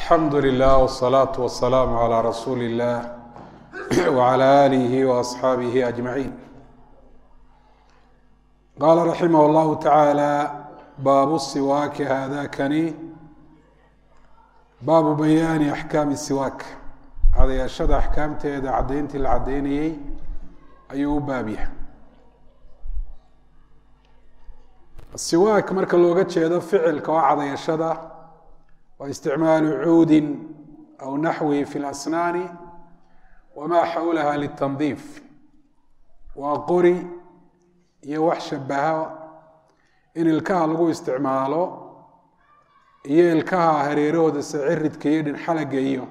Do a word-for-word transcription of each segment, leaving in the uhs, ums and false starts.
الحمد لله والصلاة والسلام على رسول الله وعلى آله وأصحابه أجمعين. قال رحمه الله تعالى: باب السواك هذا كني باب بيان أحكام السواك. هذا يشهد أحكام تيدا عدينتي العديني أيوب بابيه. السواك مركا لوغا جيدو فعل كوعد يشهد واستعمال عود أو نحوه في الأسنان وما حولها للتنظيف وقري يوحش بها إن الكها لغو استعماله إيه الكها هريرود السعرد كيد حلق إيو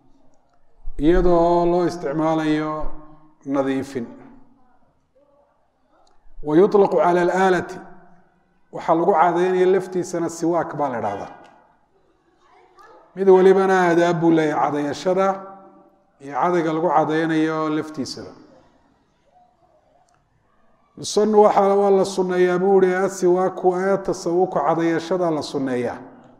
إيضا الله استعمال إيو نظيف. ويطلق على الآلة وحلقوا عادين يلفتي سنة السواك بالرادة mid walibana aadaab buu leeyahay cadayashada iyo cadayga lagu cadaynayo laftiisaba. sunna waxa waa la sunneeyaa buu leeyahay siwaaku ee tasawuku cadayashada la sunneeyaa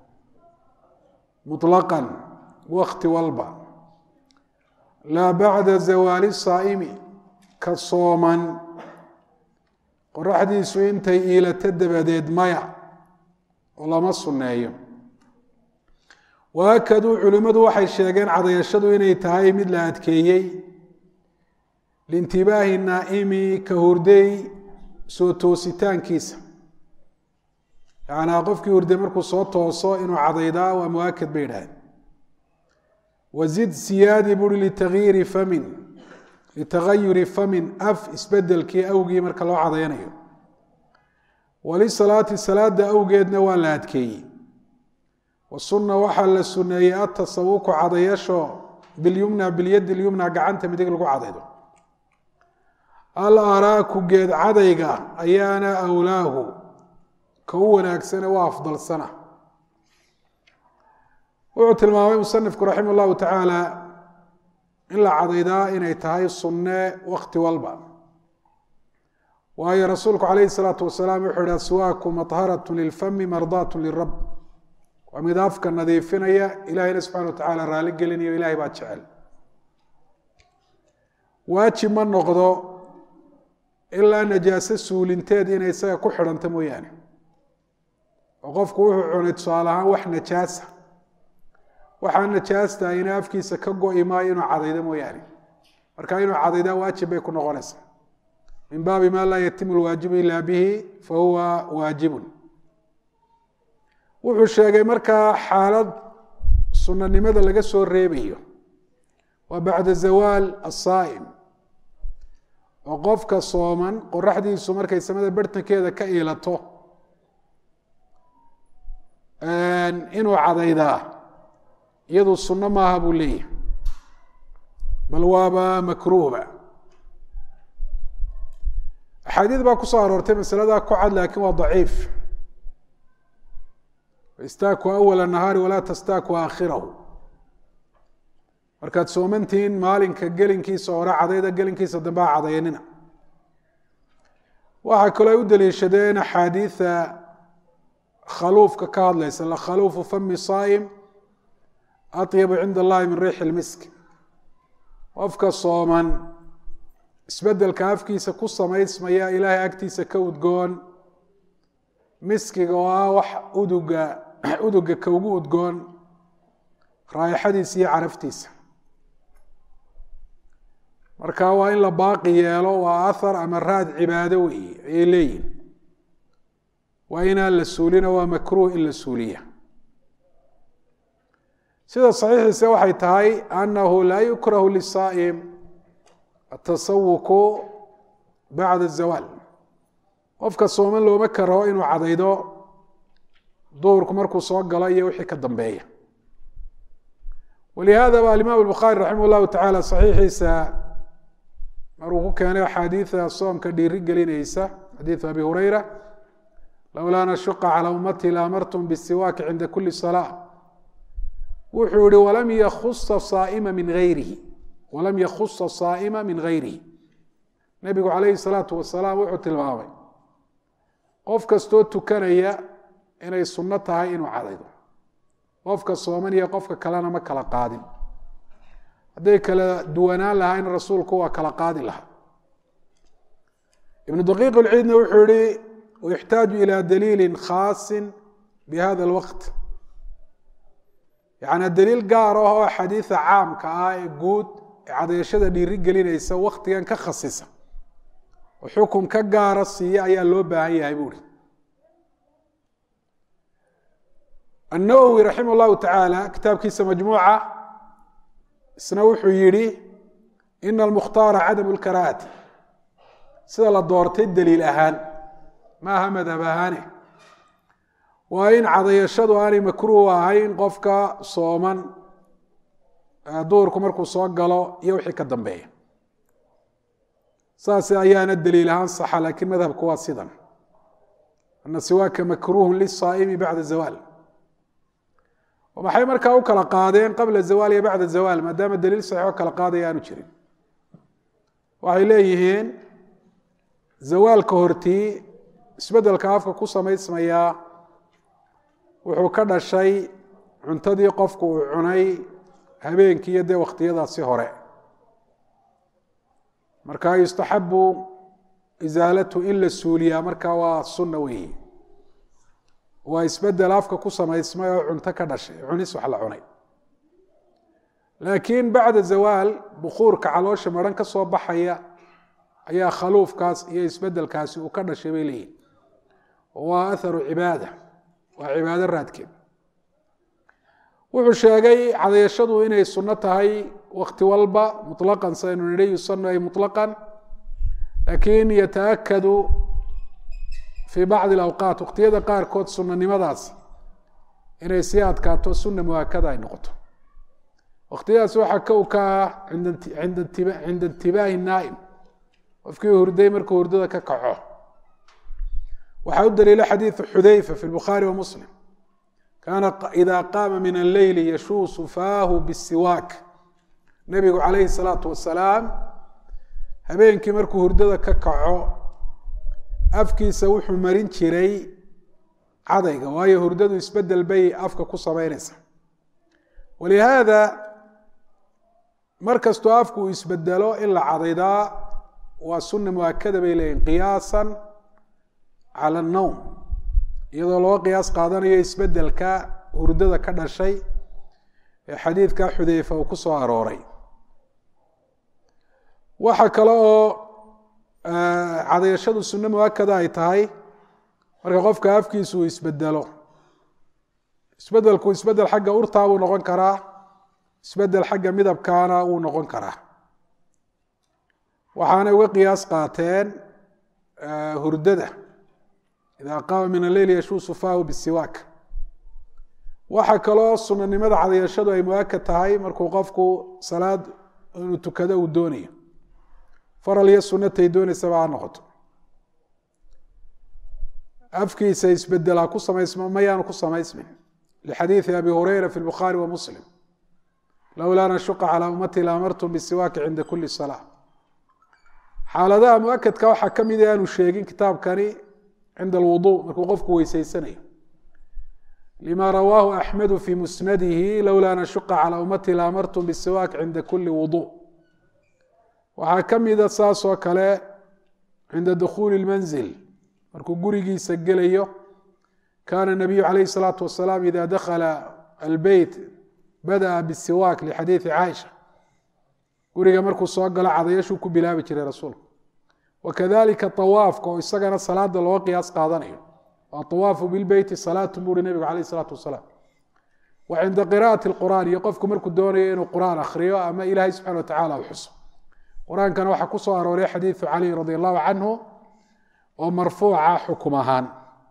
mutlaqan waqti walba la ba'da zawali saa'imi ka sooman qoraxdiisu intay iilata dabadeed maya oo lama sunneeyo. waakaduu culimmadu waxay sheegeen cadayashadu inay tahay mid la adkeeyey liintibaahi naa'imi ka hurday soo toositaankiisa, yacnaa qofkii hurday markuu soo tooso inuu cadaydaa waa muwaakad bay idhaaheen. wazid siyaadi buri litagyiiri famin litagayuri famin af isbedelkii awgii marka loo cadayanayo. walisalaati salaada awgeedna waa la adkeeyey. والسنة وحل السنة التصوك عضيشو باليمنى باليد اليمنى قعنت مديك لقو عضيدو. الأراك قد عضيقا أيانا أولاه كوناك سنة وأفضل سنة. وعطي الماوي مصنفك رحمه الله تعالى إلا عضيدا إن يتهاي السنة وقت والبا. وهي رسولك عليه الصلاة والسلام يحرى سواك مطهرة للفم مرضاة للرب. ومضافك نظيفنا إلهي سبحانه وتعالى رالق قلني وإلهي بات شعل واتش من نقضو إلا نجاسة سولنتاد إنا يسايا كحرا تموياني وقفك وحو عنيت صالحا وح نجاسة وحا نجاسة إنا أفكي سكقو إما إنو عضيدا موياني مركا إنو عضيدا واتش بيكو نغنسا من باب ما لا يتم الواجب إلا به فهو واجب. wuxuu sheegay markaa xaalad sunnanimada laga soo reebayo waa bacda zawaal as-saa'im oo qofka sooman qoraxdiisu markay samada bartankeeda ka iilato inuu cadaydaa iyadu sunno maaha buu leeyahay bal waaba makruuba. axaadiid baa ku soo aroortay masaladaa ku cad laakiin waa daciif. استاكوا أول النهار ولا تستاكوا آخره. markaad soomantiin maalinka gelinkiisa hore cadayda gelinkiisa dambe cadaynina. waxa kale u daliishadeen axaadiisa khaluufka ka hadlaysa la khaluufu fami saa'im atyabu cinda allahi min riixi lmisk. qofka sooman isbedelka afkiisa ku samaysmaya ilaahay agtiisa ka udgoon miskiga oo ah wax uduga uduga ka ugu udgoon raayaxadiisa iyo caraftiisa. marka waa in la baaqi yeelo waa athar ama raad cibaado weeye ayay leeyihin. waa inaan la suulina waa makruuh in la suuliya. sida saxiixiisa waxay tahay annahu laa yukrahu lisaa'im atasawuku bacda azawaal. qofka sooman looma karo inuu cadaydo duhurku markuu soo galo iyo wixii ka dambeeya. ولهذا الإمام البخاري رحمه الله تعالى صحيحيسا maruu كان حديث الصوم كدير قلينيسا حديث أبي هريرة لولا نشق على أمتي لأمرتم بالسواك عند كل صلاة وحوري ولم يخص الصائم من غيره ولم يخص الصائم من غيره. نبي عليه الصلاة والسلام وحوت الماوي qof kastoo tukanaya inay sunno tahay inuu cadaydo qofka sooman iyo qofka kalena ma kala qaadin hadday kala duwanaan lahayn rasuulku waa kala qaadi lahaa ibnu daqiiq alciidna wuxuu yihi wayuxtaaju ilaa daliilin khaasin bihada alwaqt yacni daliil gaar ah oo xadiida caamka ah ee guud ee cadayashada dhiiri gelinaysa waktigan ka khasisa oo xukun ka gaara siiya ayaa loo baahan yahay buuri النووي رحمه الله تعالى كتاب كيس مجموعة سنوح يري إن المختار عدم الكراهة سيدا لدورتي الدليل أهان ما هم ذبهانه وإن عضي الشدو أني مكروه هين قفك صوما دوركم مركو صوغلو يوحي كالدنبيه ساسي أيان الدليل أهان صح لكن مذهب كواسدا أن سواك مكروه للصائم بعد الزوال ومحي مركا او كلا قادين قبل الزوال بعد الزوال ما دام الدليل صحيح او كلا قادين aanu jirin waxay leeyihiin zawaalka hortii isbedelka afka ku sameysmaya wuxuu ka dhashay cuntadii qofku uu cunay habeenkii iyo waqtiyadaasi hore marka yustahabu izalatu illa suuliya marka waa sunna weeye waa isbedel afka ku sameysmay oo cunto ka dhashay cunis wax la cunay laakiin bacda zawaal bukhurka caloosha maran ka soo baxaya ayaa khaluufkaas iyo isbedelkaasi uu ka dhashay bay leeyihiin waa atharu cibaada waa cibaado raadkeed wuxuu sheegay cadayashadu inay sunno tahay waqti walba mutlaqan saynu nidhi yusannu ay mutlaqan laakiin yataakadu في بعض الأوقات وقتيدا قاركود سنة نمداس إن سياد كاتو سنة مؤكدة أي نقطة وقتيدا سوحا كوكا عند عند انتباه عند انتباه النائم وفكي هردي مركو هرددا ككعوه وحود إلى حديث حذيفة في البخاري ومسلم كان إذا قام من الليل يشوص فاه بالسواك النبي عليه الصلاة والسلام هبينك مركو هرددا ككعوه afkiisa wuxuu marin jiray cadayga waayo hurdadu isbedel bay afka ku sameynaysa walihaada markastoo afku isbedelo in la cadaydaa waa sunna muakada bay leeyihiin qiyaasan cala annawm iyadoo loo qiyaas qaadanayo isbedelka hurdada ka dhashay ee xadiidka xudayfa uu ku soo arooray waxa kale oo cadayashadu sunno muakada ay tahay marka qofka afkiisu uu isbedelo isbedelku isbedel xagga urtaa uu noqon karaa isbedel xagga midabkaana uu noqon karaa waxaana uga qiyaas qaateen hurdada idaa qaama min alleyli yashuusu faahu bisiwaak waxa kaloo sunnanimada cadayashadu ay muakad tahay markuu qofku salaad inuu tukado uu doonayo faral iyo sunnatay doonaysaba ha noqoto afkiisa isbedela ku samaysma mayaanu ku samaysmin lixadiidi abi hurayra fi lbukhaari wa muslim lowlaa an ashuqa calaa ummati laamartum bisiwaaki cinda kuli salaa xaaladaha muakadka waxaa ka mid aanu sheegin kitaabkani cinda alwuduu markuu qofku weysaysanayo lima rawaahu axmedu fi musnadihi lowlaa an ashuqa calaa ummati laamartum bisiwaak cinda kuli wuduu waxaa ka mida saas oo kale cinda dukhuuli lmanzil markuu gurigiisa gelayo kaana nabiyu calayhi salaatu wasalaam ida dakhala albeyt bada'a bisiwaak lixadiidi caaisha guriga markuu soo galo cadayashuu ku bilaabi jiray rasuulku wakadalika awaafka oo isagana salaada loo qiyaas qaadanayo atawaafu bilbeyti salaatu buuri nabigu calayhi salaatu wasalaam wa cinda qiraa'ati lqur'aan iyo qofku markuu doonayo inuu qur'aan akhriyo ama ilaahay subxana wa tacala u xuso qur-aankana waxaa ku soo arooray xadiidu cali radi allahu canhu oo marfuuca xukum ahaan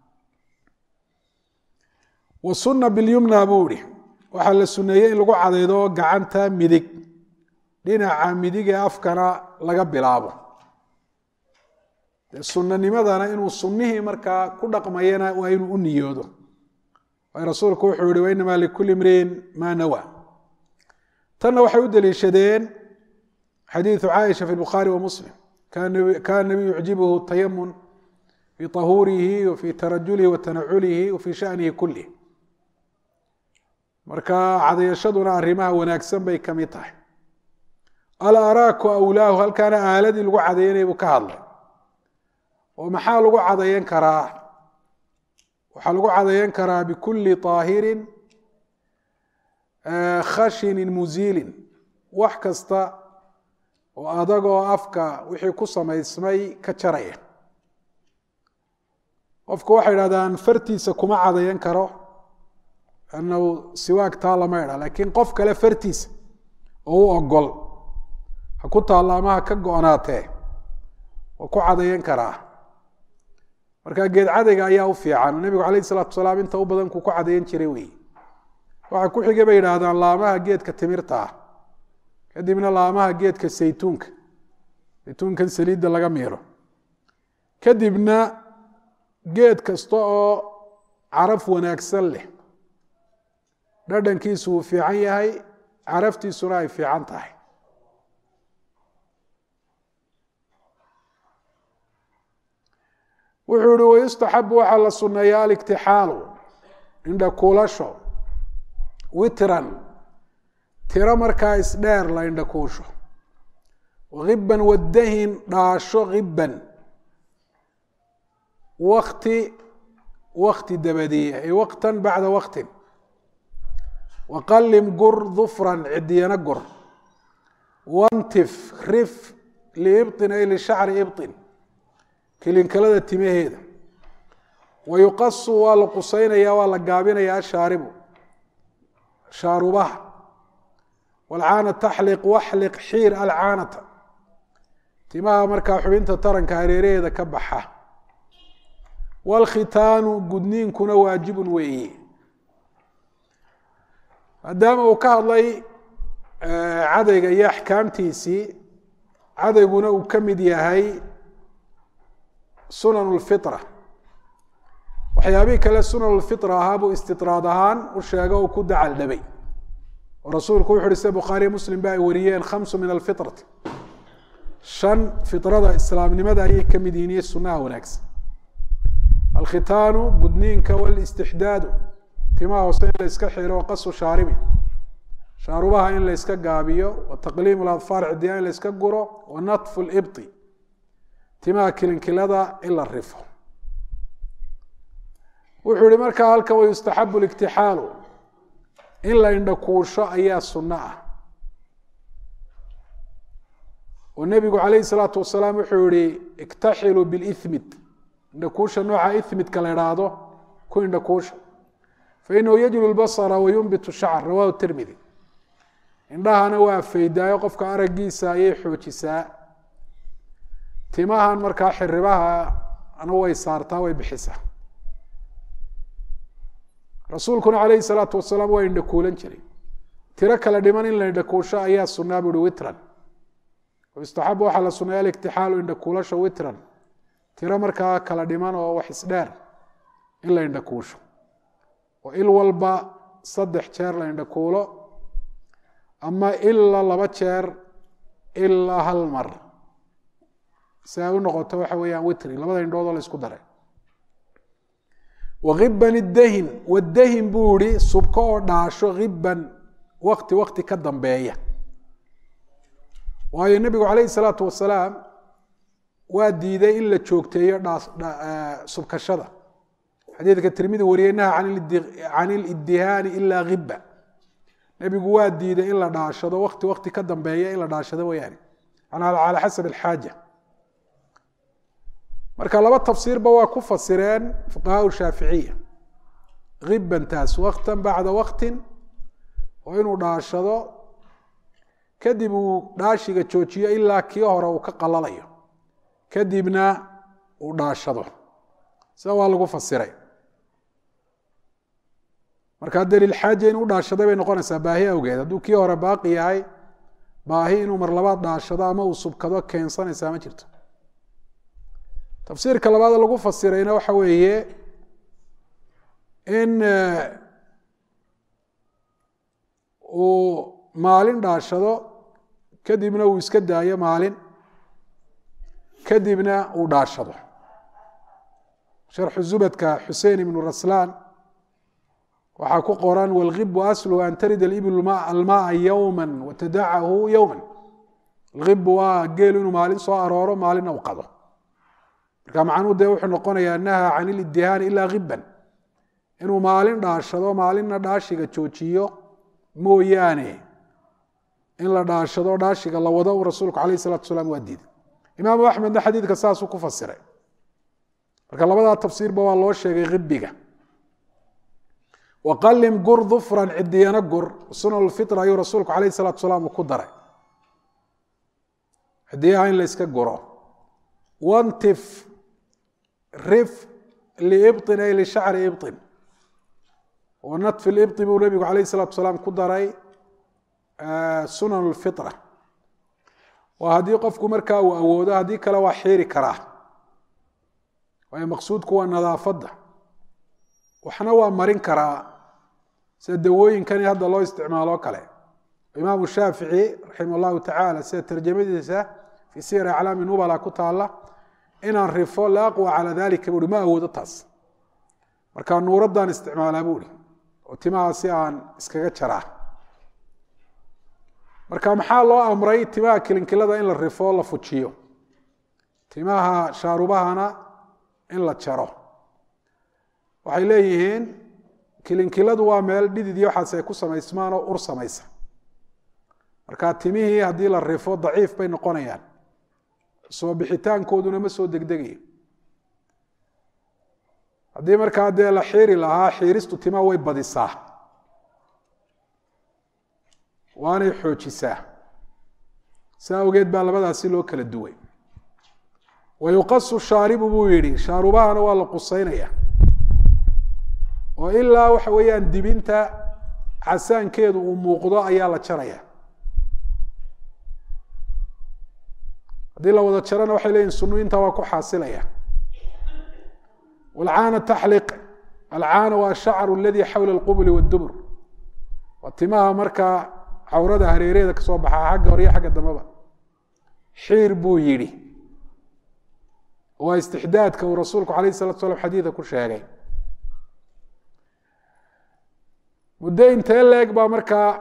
wa sunna bilyumna buu ihi waxaa la suneeyey in lagu cadaydo gacanta midig dhinaca midig ee afkana laga bilaabo sunanimadana inuu sunnihii markaa ku dhaqmayana waa inuu u niyoodo waay rasuulku wuxuu yihi wainamaa likuli imriin maa nawa tanna waxay u daliishadeen xadiiثu caaisha fi الbukhaari wamuslim kana nabiyu yucjibuhu tayamun fi طahuurihi wafi tarajulihi watanaculihi wafi shanihi kulih marka cadayashaduna arrimaha wanaagsan bay ka mid tahay. al-araaku awlaahu halkaana aaladii lagu cadaynaya buu ka hadlay. oo maxaa lagu cadayan karaa? waxaa lagu cadayan karaa bikulli طaahirin khashinin muziilin, wax kasta oo adagoo afka wixii ku samaysmay ka jaraya. qofku waxay idhahdaan fartiisa kuma cadayan karo annahu siwaag taa lama idha, laakiin qof kale fartiisa oo u ogol ha ku taalla ama ha ka go-naatee waa ku cadayan karaa. marka geed cadayga ayaa u fiican. nebigu calayhi salaatu wasalaam inta u badan kuu ku cadayan jiray wey. waxaa ku xigay bay yidhaahdaan laamaha geedka timirta ah, kadibna laamaha geedka saytuunka, saytuunkan saliidda laga miiro, kadibna geed kasta oo caraf wanaagsan leh, dhadhankiisu uu fiican yahay, caraftiisuna ay fiican tahay. wuxuu ihi wayustaxabu waxaa la sunneeyaa aliktixaalu indha kuulasho, witran tiro markaa isdheer la indha kuusho, hiban wadahin dhaasho hiban wakti wakti dabadiya ay waqtan bacda waqtin, waqalim gur dufran cidiyana gur, wantif rif liibطin ay lishacri ibطin kilinkalada timaheeda, wayuqasu waa la qusaynaya waa la gaabinaya ashaaribu shaarubaha, walcaana taxliq waxliq xiir alcaanata timaha markaa xubinta taranka hareeraheeda ka baxa, waalkhitaanu gudniinkuna waajibun weeye. maadaama uu ka hadlay cadayga iyo axkaamtiisii, cadayguna uu ka mid yahay sunan lfitra, waxyaabihii kale sunan lfitra ahaa buu istidraad ahaan u sheego oo ku dacal dhabay. oo rasuulku wuxu uhi sida bukhaariya muslim ba ay wariyeen khamsu min alfitrati, shan fitrada islaamnimada ayay ka mid yihiin iyo sunaha wanaagsan. alkhitaanu gudniinka, walistixdaadu timaha hoose in la iska xiro, waqasu shaaribi shaarubaha in la iska gaabiyo, wataqliimu ladfaar cidiyaa in la iska guro, wanatfu libti timaha kilinkilada in la rifo. wuxuu ihi markaa halkan wayustaxabu liktixaalu in la indha kuusho ayaa sunno ah. oo nebigu calayhi salaatu wasalaam wuxuu yihi iktaxiluu bilithmid, indha kuusha nooca ithmidka la idhaahdo ku indha kuusha, fainahu yajlu lbasara wayunbitu shacr, rawahu tirmidi. indhahana waa faydaayo qofka araggiisa ayay xoojisaa, timahan markaa xiribaha anu way saartaa way bixisaa. rasuulkuna calayhi salaatu wasalaam waa indha kuulan jiray. tiro kala dhiman in la indha kuusho ayaa sunaa buu uhi witran. yustaxabu waxaa la suneeya aliktixaalu indha kuulasho witran, tiro markaa kala dhiman oo wax isdheer in la indha kuusho, oo il walba saddex jeer la indha kuulo, ama ilaa laba jeer ilaa hal mar, si ay u noqoto waxa weeyaan witri, labada indhoodoo la isku daray. wahiban idahin, wadahin buu ihi subko oo dhaasho, hiban wakti wakti ka dambeeya. waayo nebigu calayhi salaatu wasalaam waa diiday in la joogteeyo subkashada. xadiidka tirmidi wariyey naha can iliddihaani ilaa hiba, nebigu waa diiday in la dhaashado wakti wakti ka dambeeya in la dhaashado wayaani calaa xasab alxaaja. marka laba tafsiirba waa ku fasireen fuqahaa shaaficiya. hibantaas waktan bacda waktin, oo inuu dhaashado kadib uu dhaashiga joojiyo ilaa kii hore uu ka qalalayo, kadibna uu dhaashado. sida waa lagu fasiray. markaa daliil xaaja inuu dhaashaday bay noqonaysaa baahi awgeed. hadduu kii hore baaqi yahay, baahi inuu mar labaad dhaashado ama uu subkado keensanaysaa ma jirto. tafsiirka labaad lagu fasirayna waxa weeye in uu maalin dhaashado, kadibna uu iska daayo maalin, kadibna uu dhaashado. sharxu zubadka xusein ibnu raslaan waxaa ku qoran walghib aslu an tarid alibl almaa yowma watadacahu yowma. alghib waa geel inuu maalin soo arooro maalina u qado. marka macnuhu dee wuxuu noqonayaa naha can ilidihaani ilaa ghiban, inuu maalin dhaashado maalinna dhaashiga joojiyo mooyaane in la dhaashado dhaashiga la wado uu rasuulku calayh salatu wasalaam waa diiday. imaamu axmedna xadiidka saasuu ku fasiray. marka labadaa tafsiirba waa loo sheegay ghibiga. waqalim gur dufran cidiyana gur sunan lfitra ayuu rasuulku calayh salatu wasalaam uu ku daray cidiyaha in la iska guro. wantif rif liibطin ay lishacri ibطin. wanatfi libطi buu nebigu calayh salatu wasalaam ku daray sunan lfitra. waa haddii qofku markaa uu awoodo, haddii kale waa xiiri karaa, waayo maqsuudku waa nadaafadda. waxna waa marin karaa sida dawooyinkani hadda loo isticmaalo kale. imaamu shaafici raximah llahu tacaala sida tarjamadiisa fii siyar aclaami nubala ku taala inaan rifo la aqwa calaa dalika buuhi ma awoodo taas, markaa nuuraddaan isticmaalaa buuhi oo timaha si aan iskaga jaraa. marka maxaa loo amray timaha kilinkilada in la rifo la fujiyo, timaha shaarubahana in la jaro? waxay leeyihiin kilinkiladu waa meel dhidid iyo waxaas ay ku samaysmaan oo ur samaysa. marka timihii haddii la rifo daciif bay noqonayaan, soo bixitaankooduna ma soo degdegayo. haddii markaa dee la xiiri lahaa, xiiristu timaha way badisaa waanay xoojisaa. saa awgeed baa labadaasi loo kala duway. wayuqasu shaaribu buu yidhi, shaarubahana waa la qusaynaya oo ilaa waxa weeyaan dibinta casaankeedu uu muuqdo ayaa la jaraya. haddii la wada jarana waxay leeyihin sunu intaa waa ku xaasilaya. walcaana taxliq, alcaana waa ashacru aladi xawla alqubuli waddubur, waa timaha markaa cawrada hareereeda kasoo baxaa xagga hore iyo xagga dambeba. xiir buu yidhi, waa istixdaadka uu rasuulku calayh salatu slam xadiida ku sheegay. muddo intee leeg baa markaa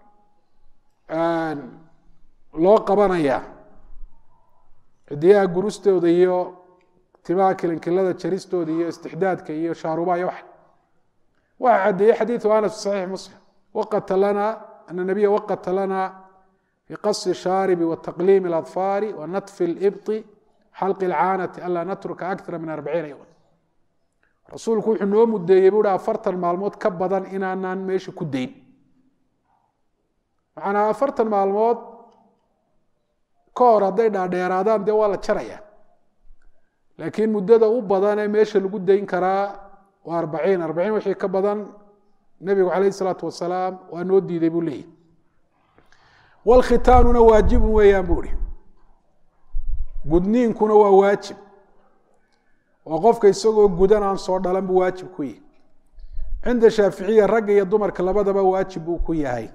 loo qabanaya cidiyaha gurustooda iyo timaha kilinkilada jaristooda iyo istixdaadka iyo shaarubaha iyo waxa waxa caddeeyey xadiidu anas fi saxiix muslim waqata lana ana nabiya waqata lana fi qasi shaaribi wataqliimi اladfaari wanatfi libطi xalqi اlcaanati anlaa natruka akara min arbaciina yowma. rasuulku wuxuu noo mudeeyey buu hi afartan maalmood ka badan inaanaan meesha ku dayn. macnaa afartan maalmood ka hor hadday dhaadheeraadaan dee waa la jaraya, laakiin muddada u badan ee meesha lagu dayn karaa waa arbaciin. arbaciin wixii ka badan nebigu calayh isalaatu wasalaam waa noo diiday buu leeyahy. walkhitaanuna waajibun weeyaan buu hi, gudniinkuna waa waajib oo qofka isagoo gudan aan soo dhalan buu waajib ku yihi. cinda shaaficiya ragga iyo dumarka labadaba waajib buu ku yahay.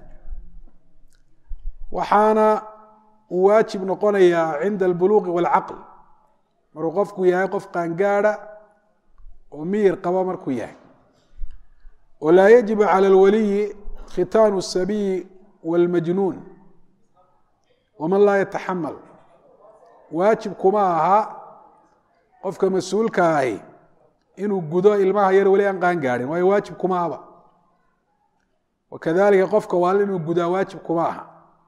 waxaana uu waajib noqonayaa cinda albuluuqi waalcaql, maruu qofku yahay qof qaangaada oo miyir qaba markuu yahay. walaa yajibu cala alwaliyi khitaanu asabiyi waalmajnuun waman laa yataxamal. waajib kuma aha qofka mas-uulka ahi inuu gudo ilmaha yar weli aan qaan gaadhin, waayo waajib kuma ahaba. wakadalika qofka waal inuu gudaa waajib kuma aha,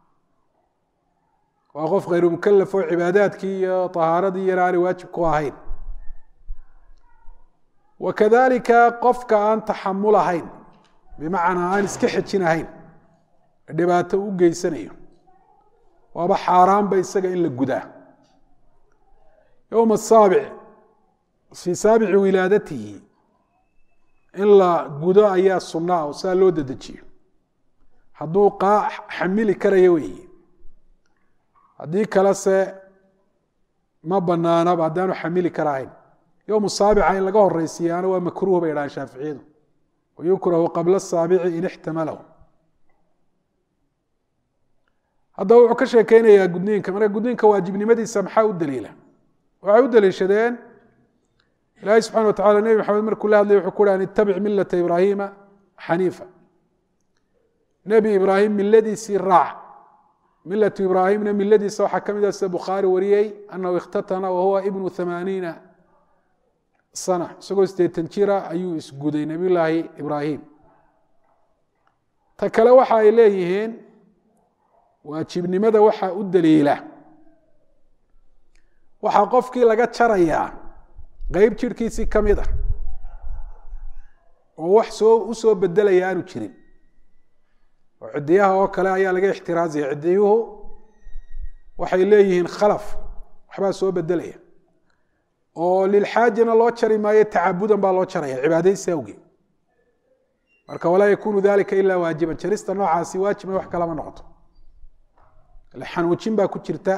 waa qof khayru mukalaf oo cibaadaadkii iyo طahaaradii yar aanay waajib ku ahayn. wakadalika qofka aan taxamul ahayn, bimacnaa aan iska xejinahayn, dhibaato u geysanayo, waaba xaaraanba isaga in la gudaa. yowma asaabic fii saabici wilaadatihi in la gudo ayaa sunnaa oo saa loo dedejiyo hadduu xamili karayo weeye. haddii kalese ma banaanaba haddaanu xamili karahayn. yowmu saabica in laga horeysiiyaana waa makruuh bay dhahaan shaaficiyadu, wayukrahu qabla asaabici in ixtamalahu. haddaba wuxuu ka sheekeynayaa gudniinka. marka gudniinka waajibnimadiisa maxaa u daliila? waxay u daliishadeen ilaahay subxana wa tacala nebi maxamed markuu la hadlay wuxuu ku uhi an itabic milata ibraahima xaniifa nebi ibraahim miladiisii raac milatu ibraahimna miladiisa waxaa ka mid ah sida bukhaari wariyey annahu ikhtatana wahuwa ibnu amaaniina sana isagoo sideetan jira ayuu isguday nebiyullaahi ibraahim ta kale waxa ay leeyihiin waajibnimada waxaa u daliila waxaa qofkii laga jarayaa qeyb jirhkiisii ka mid ah oo wax soo u soo bedelaya aanu jirin oo cidiyaha oo kale ayaa laga ixtiraazaya cidiyuhu waxay leeyihiin khalaf waxbaa soo bedelaya oo lilxaajina loo jari maayo tacabudan baa loo jaraya cibaadaysi awgeed marka walaa yakunu dalika ilaa waajiban jarista noocaasi waajibna wax kalama noqoto xanuujin baa ku jirta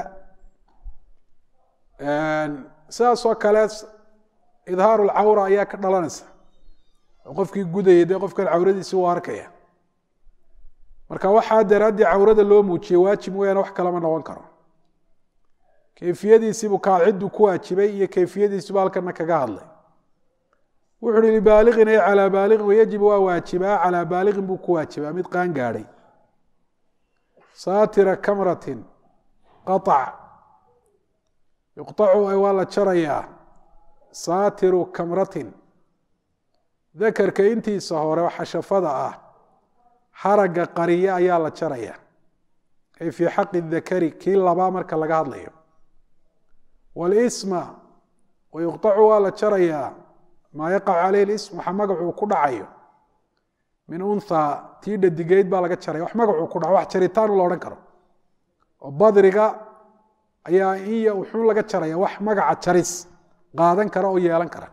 sidaas oo kale idhaaru lcawra ayaa ka dhalanaysa oo qofkii gudayay dee qofkan cawradiisi u arkaya marka waxaa daraaddii cawrada loo muujiyey waajib mooyaane wax kalama noqon karo kayfiyadiisiibuu kaaciddu ku waajibay iyo kayfiyadiisibu halkana kaga hadlay wuxu uhi libaaliqin ay calaa baaliqin wayajibu waa waajibaa calaa baaliqin buu ku waajibaa mid qaan gaadhay saatira kamratin qaطac yuqطacu waa la jarayaa saatiru kamratin dakarka intiisa hore oo xashafada ah xaragga qariya ayaa la jaraya ay fii xaqi dakari kii labaa marka laga hadlayo walisma wayuqطacu waa la jarayaa maa yaqac caleyh lism waxa magacuu ku dhacayo min unthaa tii dhadigeyd baa laga jaraya wax magacuu ku dhaco wax jaritaanu la odhan karo oo badriga ayaa iya wuxuu laga jaraya wax magaca jaris qaadan kara oo yeelan kara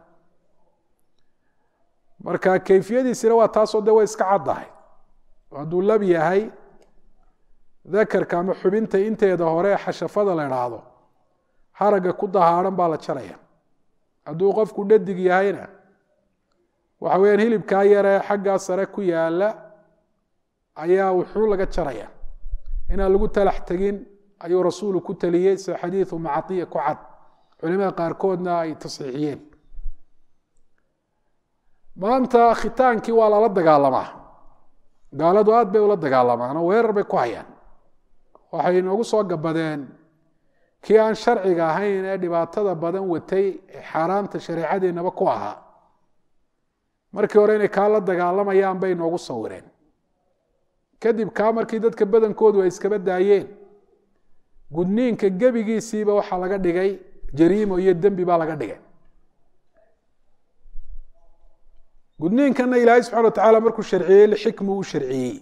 marka kayfiyadiisina waa taasoo de way iska caddahay hadduu lab yahay dakarka ama xubinta inteeda hore xashafada la idhaahdo haragga ku dahaaran baa la jaraya hadduu qofku dhadig yahayna waxa weyaan hilibkaa yaree xaggaa sare ku yaala ayaa wuxuu laga jaraya inaan lagu talax tegin ayuu rasuulu ku taliyey sida xadiidu macaiya ku cad culimada qaarkoodna ay tasxiixiyeen maanta khitaankii waa lala dagaalamaa gaaladu aad bay ula dagaalamaan oo weerar bay ku hayaan waxay inoogu soo gabadeen kii aan sharciga ahayn ee dhibaatada badan watay ee xaaraanta shareecadeennaba ku ahaa markii hore inay kaa la dagaalamayaan bay inoogu sawireen kadib kaa markii dadka badankoodu ay iskaba daayeen gudniinka gebigiisiiba waxaa laga dhigay jariimo iyo dembi baa laga dhigay gudniinkana ilaahay subxana watacaala markuu sharciyey lixikmu u sharciyey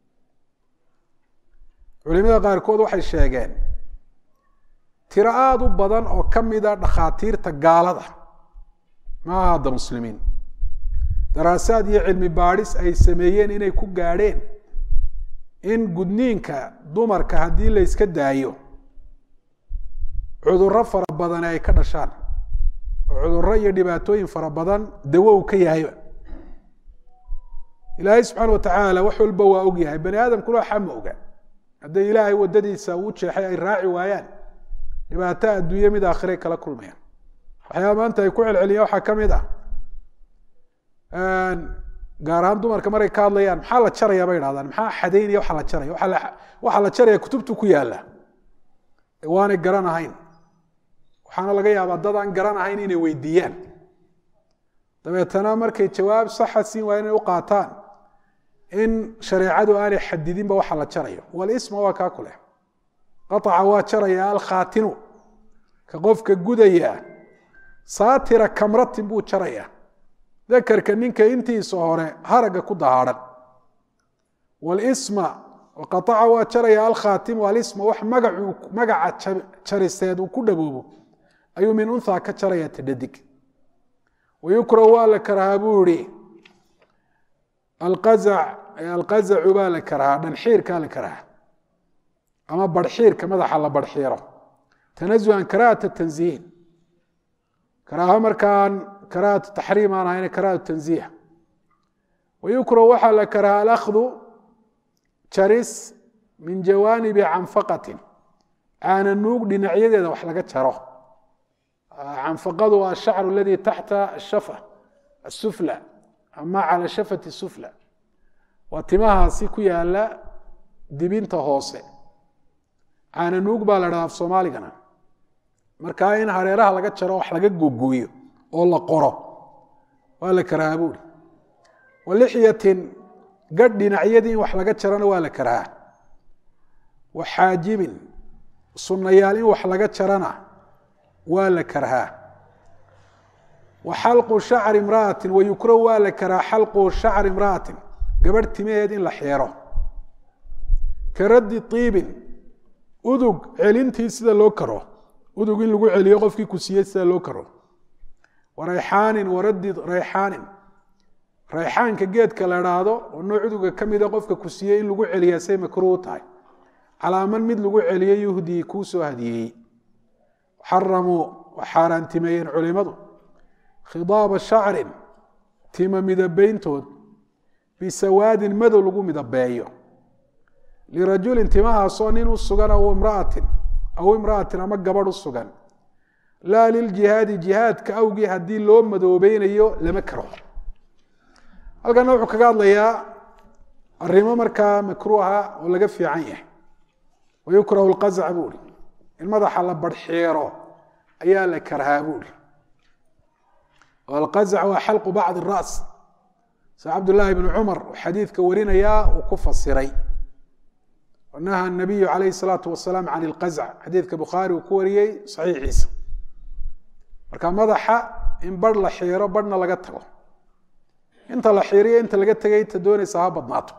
culimada qaarkood waxay sheegeen tiro aada u badan oo ka mida dhakhaatiirta gaalada maaha hadda muslimiin daraasaad iyo cilmi baadhis ay sameeyeen inay ku gaadheen in gudniinka dumarka haddii la yska daayo cudurro fara badani ay ka dhashaan oo cudurro iyo dhibaatooyin fara badan dawo uu ka yahayba ilaahay subxaana watacaala wax walba waa og yahay bani aadamkuna waxaa ma oga hadday ilaahay waddadiisa uu jeexay ay raaci waayaan dhibaato adduunye mid aakhiray kala kulmayaan waxyaaba maanta ay ku celceliyaan waxaa ka mid ah gaar ahaan dumarka maray ka hadlayaan maxaa la jaraya bay idhahdaan maxaa xadaynaya waxa la jaraya waxaa la jaraya kutubtu ku yaalla waanay garan ahayn waxaana laga yaabaa dad aan garan ahayn inay weydiiyaan dabeetana markay jawaab saxa siin waa inay u qaataan in shareecadu aanay xadidinba waxa la jarayo walisma waa kaa kuleh qaطaca waa jaraya alkhaatinu ka qofka gudaya saatira kamratin buu jaraya dakarka ninka intiisa hore haragga ku dahaaran walisma qaطaca waa jaraya alkhaatimu alisma wax magacuu magaca jariseed uu ku dhaboobo ayuu min unthaa ka jaraya tadhadig wayukrahu waa la karahaa buu yihi alqazac alqazacu baa la karahaa dhanxiirkaa la karahaa ama barxiirka madaxa la barxiiro tanazuhan karaahata tanziih karaaho markaan karaahatu taxriim aan ahayn karaahatu tanziih wayukrahu waxaa la karahaa alakhdu jaris min jawaanibi canfaqatin caana nuug dhinacyadeeda wax laga jaro canfaqadu waa ashacru aladii taxta ashafa asufla ama cala shafati sufla waa timahaasi ku yaala dibinta hoose caana nuug baa la dhahaa af soomaaligana markaa in hareeraha laga jaro wax laga googooyo oo la qoro waa la karaaha buuri walixyatin gadh dhinacyadii in wax laga jarana waa la karaaha waxaajibin sunnayaal in wax laga jarana waa la karaaha waxalqu shacri imra'atin wayukrahu waa la karaaha xalqu shacri imra'atin gabadh timaheed in la xeero ka raddi tiibin udug celintii sida loo karo udug in lagu celiyo qofkii ku siiyey sida loo karo warayxaanin waraddi rayxaanin rayxaanka geedka la idhaahdo oo nooc uduga ka mida qofka ku siiyey in lagu celiyaa say makruuh tahay calaaman mid lagu celiyey yuhdii kuu soo hadiyeeyey xaramuu waxaaraantimeeyeen culimadu khidaaba shacrin tima midabayntood bisawaadin madow lagu midabeeyo lirajulin timahaasoo nin u sugan aw imra'atin aw imra'atin ama gabadh u sugan laa liljihaadi jihaadka awgii haddii loo madoobeynayo lama karo halkana wuxuu kaga hadlayaa arrimo markaa makruuha oo laga fiican yahay wayukrahu lqazac buu ihi in madaxa la barxeero ayaa la karhaa buu ihi alqazac waa xalqu bacdi ra's sa cabdullaahi bnu cumar uu xadiidka warinayaa uu ku fasiray naha الnabiyu calayhi الsalaatu wasalaam can ilqazc xadiidka bukhaari uu ku wariyey saxiixiisa marka madaxa in barh la xiiro barhna laga tago inta la xiiriyo inta laga tegay inta doonaysa ha badnaato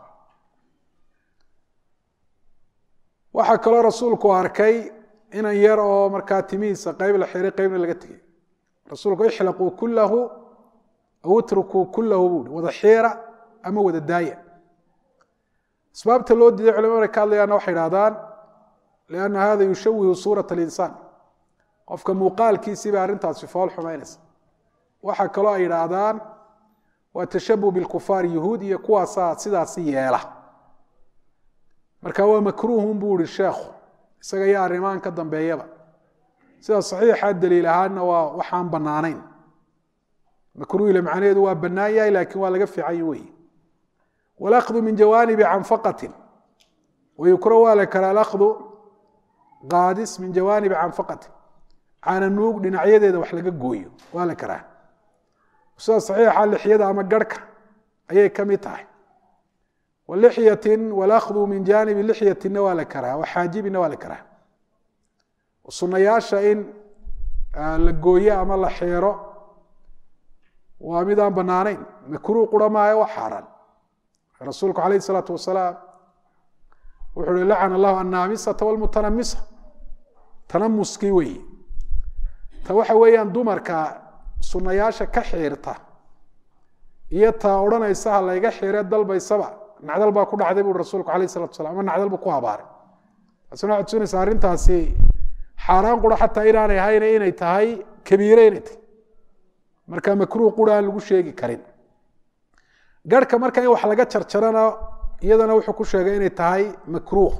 waxaa kaloo rasuulku arkay inan yar oo markaa timihiisa qeyb la xiiray qeybna laga tegay rasuulku ixlaquu kulahu aw itrukuu kulahu buui wada xiira ama wada daaya asbaabta loo diiday culimada ka hadlayaana waxay idhahdaan lianna hada yushawihu suurat alinsaan qofka muuqaalkiisii bay arrintaasi fool xumaynaysa waxaa kaloo ay idhaahdaan waa tashabuh bilkufaar yuhuud iyo kuwaasaa sidaasi yeela marka waa makruuhun buu ihi sheekhu isaga iyo arrimahan ka dambeeyaba sida saxiixa daliil ahaanna waa waxaan bannaanayn makruuhile macnaheedu waa bannaan yahay laakiin waa laga fiican wey walakdu min jawaanibi canfaqatin wayukrahu waa la karaa alakdu qaadis min jawaanibi canfaqatin caana nuug dhinacyadeeda wax laga gooyo waa la karaa sida saxiixa lixyada ama garhka ayay ka mid tahay walixyatin walakdu min jaanibi lixyatinna waa la karaa waxaajibina waa la karaa sunayaasha in la gooyo ama la xeero waa mid aan bannaanayn makruuh qura maayo waa xaaraan rasuulku calayh isalaatu wasalaam wuxuu uhi lacana allahu annaamisata walmutanamisa tanamuskii weeye ta waxa weeyaan dumarka sunayaasha ka xiirta iyo taa odhanaysa ha layga xiire dalbaysaba nacdal baa ku dhacday buui rasuulku calayh isalatu wasalaam ama nacdal buu ku habaaray taasina waxay tusinaysaa arrintaasi xaaraan qura xataa inaanay ahayna inay tahay kabiire inay tahay marka makruuh qura aan lagu sheegi karin garhka marka in wax laga jarjarana iyadana wuxuu ku sheegay inay tahay makruuh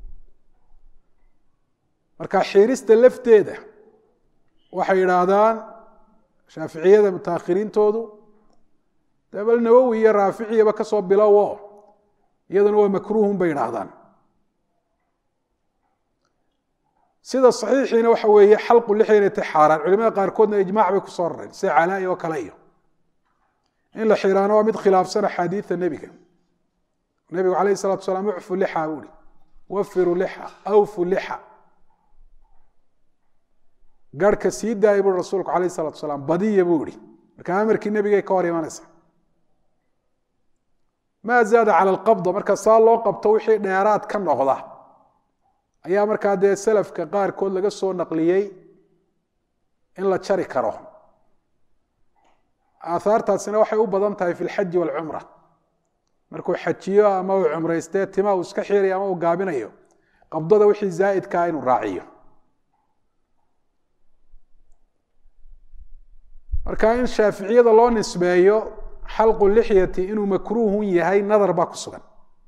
marka xiirista lafteeda waxay idhaahdaan shaaficiyada mutaakhiriintoodu dee bal nawowi iyo raaficiyaba ka soo bilowo iyadana waa makruuhun bay idhaahdaan sida saxiixiina waxa weeye xalqu lixya inay tahay xaaraan culimada qaarkoodna ijmaac bay ku soo rareen sida calaa'i oo kale iyo in la xiraano waa mid khilaafsan axaadiida nebiga nebigu calayh salatu wasalaam ucfu lixa buu ihi wafiru lixa awfu lixa garhka sii daaya buui rasuulku calayh salatu wasalaam badiya buu ihi marka amarkii nebigay ka hor imanaysa maa zaada cala alqabda marka saa loo qabto wixii dheeraad ka noqda ayaa markaa dee salafka qaarkood laga soo naqliyey in la jari karo aahaartaasina waxay u badan tahay fi lxaji walcumra markuu xajiyo ama uu cumraystee tima uu iska xiirayo ama uu gaabinayo qabdada wixii zaa'idkaa inuu raaciyo marka in shaaficiyada loo nisbeeyo xalqu lixyati inuu makruuhun yahay nadar baa ku sugan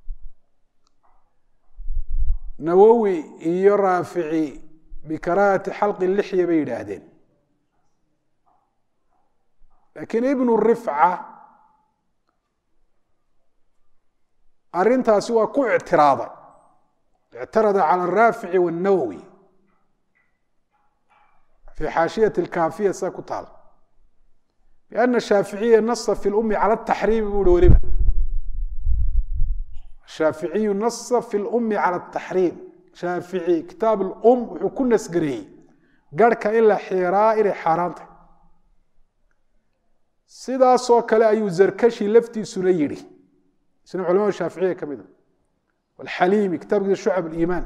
nawowi iyo raafici bikaraahati xalqi lixya bay yidhaahdeen laakiin ibnu rifca arrintaasi waa ku ictiraaday ictarada cala araafici waannawowi fi xaashiyati alkaafiya saa ku taal biana shaaficiya nasa fi lummi cala ataxriimi buu uhi weliba shaaficiyu nasa fi lummi cala ataxriim shaafici kitaab alum wuxuu ku nasgareeyey garhka in la xiiraa inay xaaraan tahay sidaasoo kale ayuu zarkashi laftiisuna yidhi isna culamada shaaficiya ka mida walxaliimi kitaabkiisa shucab aliimaan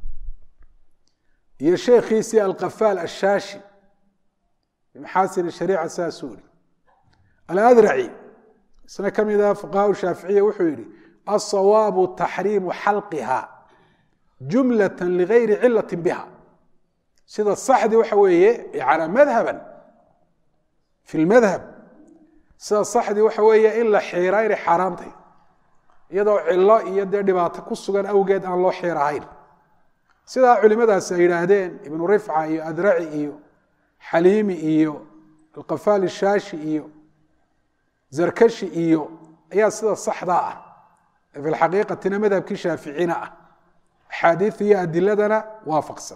iyo sheekhiisii alqafaal ashaashi bimaxaasin shariica saasuu yihi aladraci isna ka mida fuqahaa shaaficiya wuxuu yihi asawaabu taxriimu xalqiha jumlata ligayri cilati biha sida saxdii waxa weeye yana madhaban fi lmadhab sida saxdii waxa weeye in la xiiraa inay xaaraantay iyadoo cilo iyo dee dhibaato ku sugan awgeed aan loo xiir ahayn sidaa culimadaasi ay yidhaahdeen ibnu rifca iyo adraci iyo xaliimi iyo alqafaal ishaashi iyo zarkashi iyo ayaa sida saxdaa ah fi lxaqiiqatina madhabkii shaaficina ah axaadiid iyo adiladana waafaqsan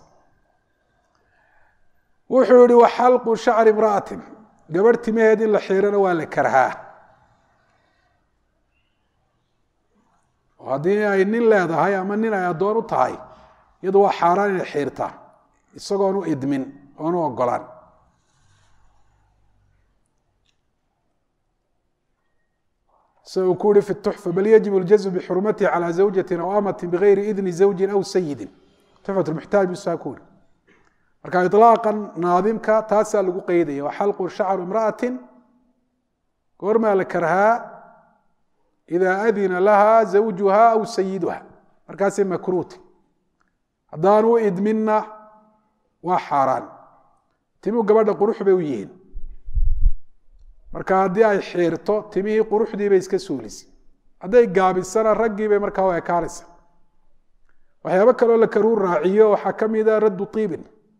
wuxuu yihi waxalqu shacri imra'atin gabadh timaheed in la xiirana waa la karhaa oo haddii ay nin leedahay ama nin ay addoon u tahay iyadu waa xaaraan inay xiirtaa isagoon u idmin oon u ogolaan sida uu ku yihi fi tuxfa bal yajib اljazm bixurmatihi calى zawjatin aw amatin bigayri idni zawjin aw sayidin tuxfat lmuxtaaj bisaa ku yihi marka iطlaaqan naadimka taasaa lagu qeydaya waxalqu shacru imra'atin goormaa la karhaa idaa adina laha zawjuha aw sayiduha markaasay makruuti haddaan u idminna waa xaaraan timuu gabadha qurux bay u yihiin marka haddii ay xiirto timihii quruxdii bay iska suulisay hadday gaabisana raggii bay markaa u ekaanaysa waxyaabo kaloo la karuu raaciyo waxaa ka mida raddu tiibin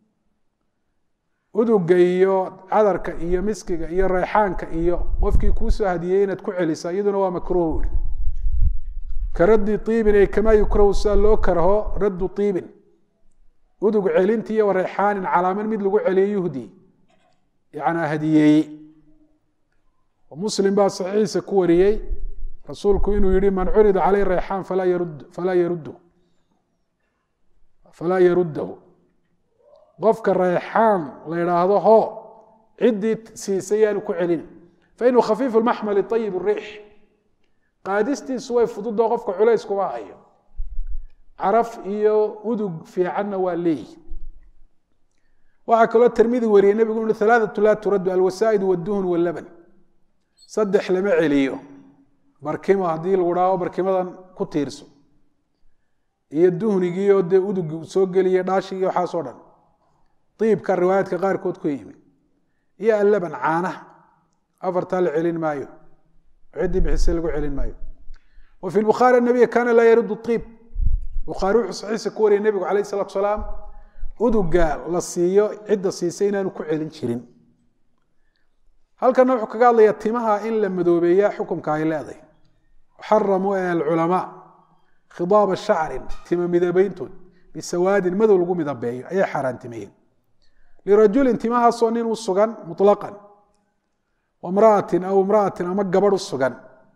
uduga iyo cadarka iyo miskiga iyo rayxaanka iyo qofkii kuusoo hadiyey inaad ku celisa iyaduna waa makruuh ui ka raddi iibin ay kamaa yukrahu sida loo karho raddu iibin udug celinti iyo rayxaanin calaaman mid lagu celiyo yuhdi yanaa hadiyeeye muslim baa saxiixiisa ku wariyey rasuulku inuu yihi man curida caleyh rayxaan falaa yarud falaa yaruddu falaa yaruddahu qofka rayxaan la idhaahdo ho ciddii siisay yaanu ku celin fainahu khafiifu lmaxmali ayib riix qaadistiisu way fududoo qofka culays kuma hayo caraf iyo udug fiicanna waa leeyihi waxaa kaloo tirmidi wariyey nebigu ui alaaatu laa turaddu alwasaa'id wاduhn wاlaban saddex lama celiyo barkimo haddii lagu dhaaho barkimadan ku tiirso iyo duhnigiioo dee udugi uu soo geliye dhaashigii waxaasoo dhan iibka riwaayaadka qaarkood ku yimi iyo allaban caanaha afartaa la celin maayo ciddii bixise lagu celin maayo wa fi bukhaari nabiy kaana laa yaruddu iib bukhaari wuxuu saxiisa ku wariyay nebigu calayh salatu salaam uduga la siiyo cidda siisay inaanu ku celin jirin halkana wuxuu kaga hadlayaa timaha in la madoobeeya xukumka ay leedahay xaramuu alculamaa khidaaba shacrin tima midabeyntood bisawaadin madow lagu midabeeyo ayay xaaraantimeeyeen lirajulin timahaasoo nin u sugan muطlaqan wamra'atin aw imra'atin ama gabadh u sugan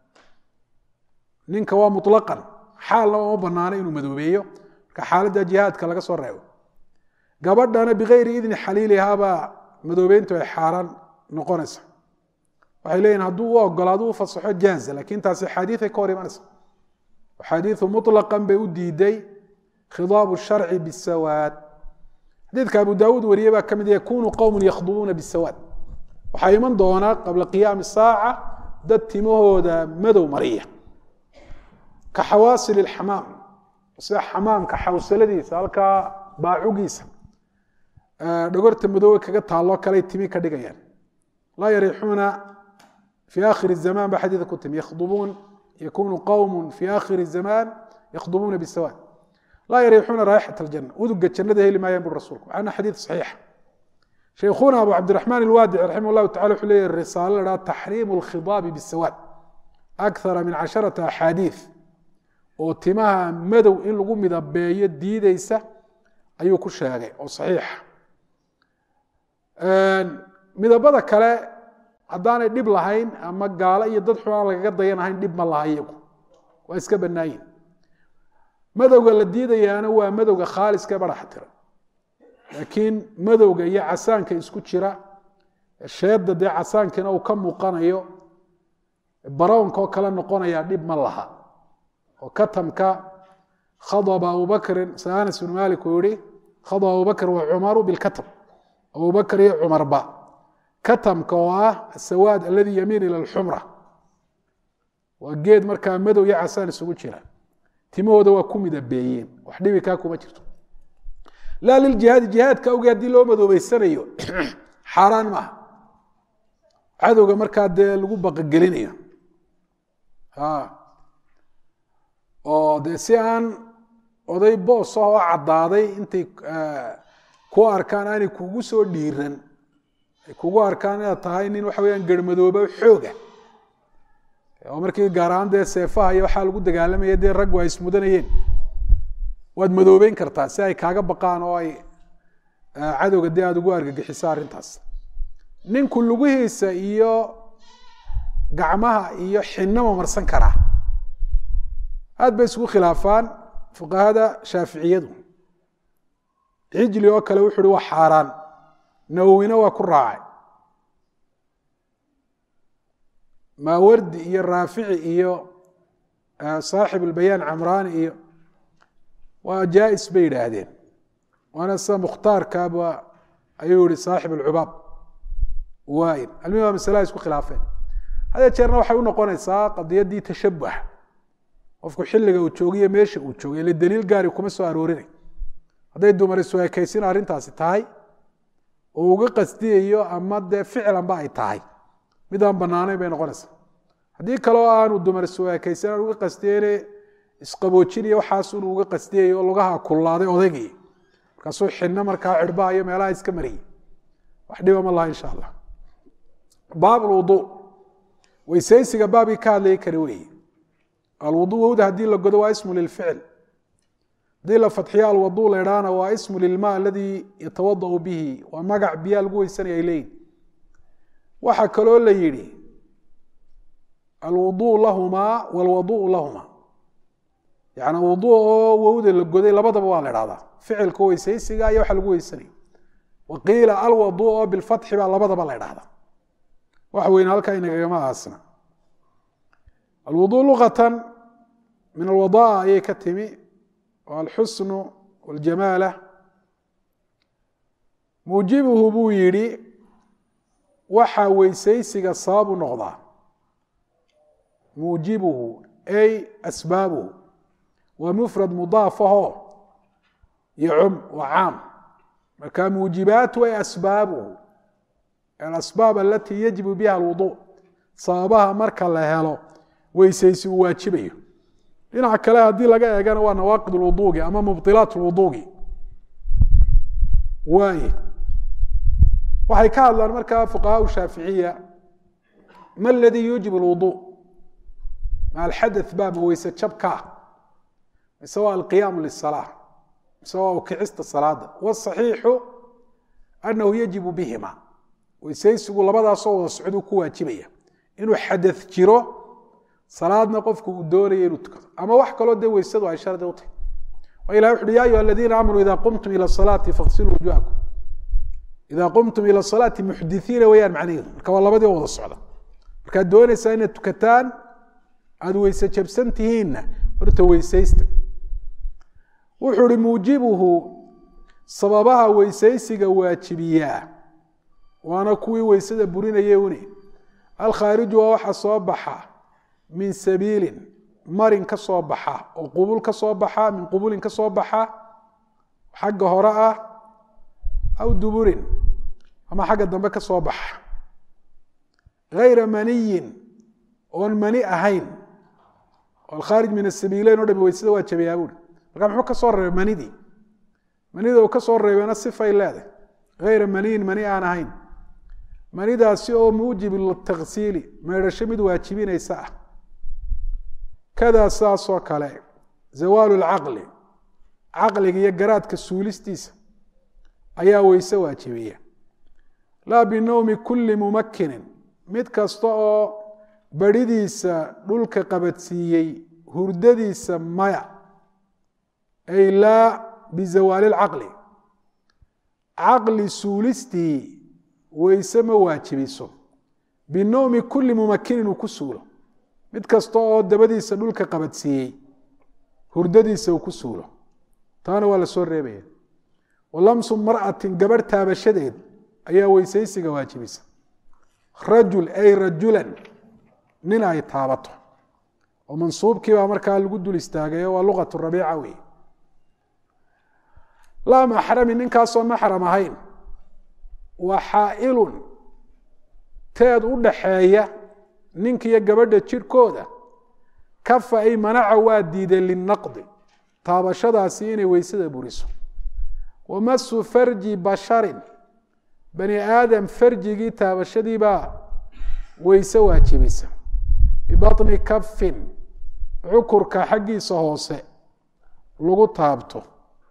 ninka waa muطlaqan xaalna uma banaana inuu madoobeeyo marka xaaladda jihaadka laga soo reebo gabadhana bigayri idni xaliilihaabaa madoobeyntu ay xaaraan noqonaysa waxay leeyihin hadduu u ogolaado u fasaxo jaaza lakin taasi axaadiiay ka hor imanaysa axaadiiu muطlaqan bay u diiday khidaabu sharci bisawaad xadiidka abu daawuud wariye baa ka mid yakunu qowmu yakhdubuuna bisawaad waxaa iman doonaa qabla qiyaami saaca dad timahooda madow mariya ka xawaasil xamaam sida xamaamka xawsaladiisa halkaa baacugiisa dhogorta madoowe kaga taalloo kaley timi ka dhigayaan laa yariixuuna fi akhiri zaman ba xadiidka ku timi yakhdubuun yakunu qowm fi akhiri zaman yakhdubuuna bisawaad laa yariixuuna raaixat aljanna uduga jannada heli maayaan buri rasulku ana xadiid saxiixa shaykhuna abu cabdiraxmaan alwaadici raximah llahu tacala wuxuu leeyahy risaalo la dhaha taxriimu alkhidaabi bisawaad akthara min casharata axaadiid oo timaha madow in lagu midabeeyo diidaysa ayuu ku sheegay oo saxiixa midabada kale haddaanay dhib lahayn ama gaalo iyo dad xunaan lagaga dayanahayn dhib ma laha iyagu waa iska bannaayin madowga la diidayaana waa madowga khaaliska baraxa tira laakiin madowga iyo casaanka isku jira sheedda dee casaankina uu ka muuqanayo baroonka oo kale noqonaya dhib ma laha oo katamka khadaba abubakrin sa anas bn malik uu yihi khadaba abubakr wa cumaru bilkatam abubakr iyo cumarba katamka oo ah asawaad aladi yamiin ila alxumra waa geed markaa madow iyo casaan isugu jira timahooda waa ku midabeeyeen wax dhibi kaa kuma jirto laa liljihaadi jihaadka awgee haddii loo madoobeysanayo xaaraan maaha cadowga markaa dee lagu baqagelinayo oo dee si aan oday boos ah oo caddaaday intay ku arkaan aanay kugu soo dhiiran ay kugu arkaan inaad tahay nin waxa weyaan garmadooba xooga oo markii gaar ahaan dee seefaha iyo waxaa lagu dagaalamaya dee raggu ay ismudanayeen waad madoobeyn kartaa si ay kaaga baqaan oo ay cadowga dee aada ugu argagixiso arrintaas ninku lugihiisa iyo gacmaha iyo xinama marsan karaa aad bay isugu khilaafaan fuqahada shaaficiyadu cijli oo kale wuxuu uhi waa xaaraan nawowina waa ku raacay maawardi iyo raafici iyo saaxib albayaan camraani iyo waa jaa-is bay yidhaahdeen waana sida mukhtaarkaaba ayuu yihi saaxib alcubaab waain almihim waa masalaha isku khilaafeen hadee jeerna waxay u noqonaysaa qadiyaddii tashabuh qofku xilliga uu joogiyo meesha uu joogay ile daliil gaari kuma soo aroorinay hadday dumar iswaakaysin arrintaasi tahay oo uga qasdiyayo ama dee ficlanba ay tahay mid aan banaanayn bay noqonaysaa haddii kaleo aanu dumar iswaakaysin aan uga qasdiyeyne isqaboojinayo waxaas unu uga qasdiyayo oo lugaha kullaaday odaygii markaasuu xidhno markaa cirbaha iyo meelaha iska mariyey wax dhiba ma laha insha allah baab alwuduu weysaysiga baabkii ka hadlayay kani weeye alwuduu wowda haddii la godo waa ismu lilficl haddii la fadxiyo alwaduu la idhaana waa ismu lilma aladii yatawadau bihi waa magac biyaa lagu weysanaya ay leeyihin waxaa kaloo la yidhi alwuduu lahumaa walwaduu lahumaa yani wuduu oo wowda la goday labadaba waa la idhahdaa ficilka weysaysiga iyo waxa lagu weysanaya waqiila alwaduu oo bilfatxi baa labadaba la idhahdaa wax weyne halkaa inagagama aasna alwuduu luqatan min alwadaa ayay ka timi waa alxusnu waljamaala muujibuhu buu yidhi waxaa weysaysiga sabab u noqdaa muujibuhu ay asbaabuhu waa mufrad mudaafaho yacum waa caam marka muujibaatu ay asbaabuhu alasbaab alatii yajibu biha alwuduu sababaha marka la helo weysaysi uu waajibayo dhinaca kale haddii laga eegana waa nawaaqid lwuduugi ama mubdilaat lwuduugi waaye waxay ka hadlaan markaa fuqahaa shaaficiya ma aladii yuujib alwuduu ma alxadath baa ma weyse jabkaa mise waa alqiyaamu lisalaa mise waa ukicista salaada wasaxiixu anahu yajibu bihima weysaysigu labadaasoo wada socduu ku waajibaya inuu xadath jiro salaadna qofku uu doonaya inuu tukado ama wax kaloo dee weysadu ay shardi u tahay waa ilahi wuxu uhi ya ayuha aladiina aamanuu ida qumtum ila salaati faqsiluu wujuhakum ida qumtum ila salaati muxdithiina weeyaan macnaheedu marka waa labadii wada socda markaad doonaysaa inaad tukataan aada weyse jabsan tihiinna horta weysaysta wuxuu uhi muujibuhu sababaha weysaysiga waajibiyaa waana kuwii weysada burinayay une alkhaariju waa waxa soo baxa min sabiilin marin ka soo baxa oo qubul ka soo baxa min qubulin ka soo baxa xagga hore ah aw duburin ama xagga dambe ka soo baxa gayra maniyin oon mani ahayn oo alkhaarij min asabiileyn o dhami weysada waa jabayaa buuri marka muxuu ka soo reebay manidii manida uu ka soo reebeyna sifay leedahay gayra maniyin mani aan ahayn manidaasi oo muujib litaksiili meedhasho mid waajibinaysa ah kadaa saasoo kale zawaalu lcaqli caqliga iyo garaadka suulistiisa ayaa weyse waajibiya laa binowmi kulli mumakinin mid kasta oo baridiisa dhulka qabadsiiyey hurdadiisa maya ay laa bizawaali lcaqli caqli suulistii weyse ma waajibiso binowmi kulli mumakinin uu ku suulo mid kasta oo dabadiisa dhulka qabadsiiyey hurdadiisa uu ku suulo taana waa la soo reebaya walamsu mar'atin gabarh taabashadeed ayaa weysaysiga waajibisa rajul ay rajulan nin ay taabato oo mansuubkii baa markaa lagu dul istaagayo waa luqatu rabiica wey laa maxrami ninkaasoo maxram ahayn waa xaa'ilun teed u dhaxeeya ninka iyo gabadha jirhkooda kafa ay manaca waa diiday linaqdi taabashadaasi inay weysada buriso wamasu farji basharin bani aadam farjigii taabashadii baa weyse waajibisa bibaطni kafin cukurka xaggiisa hoose lagu taabto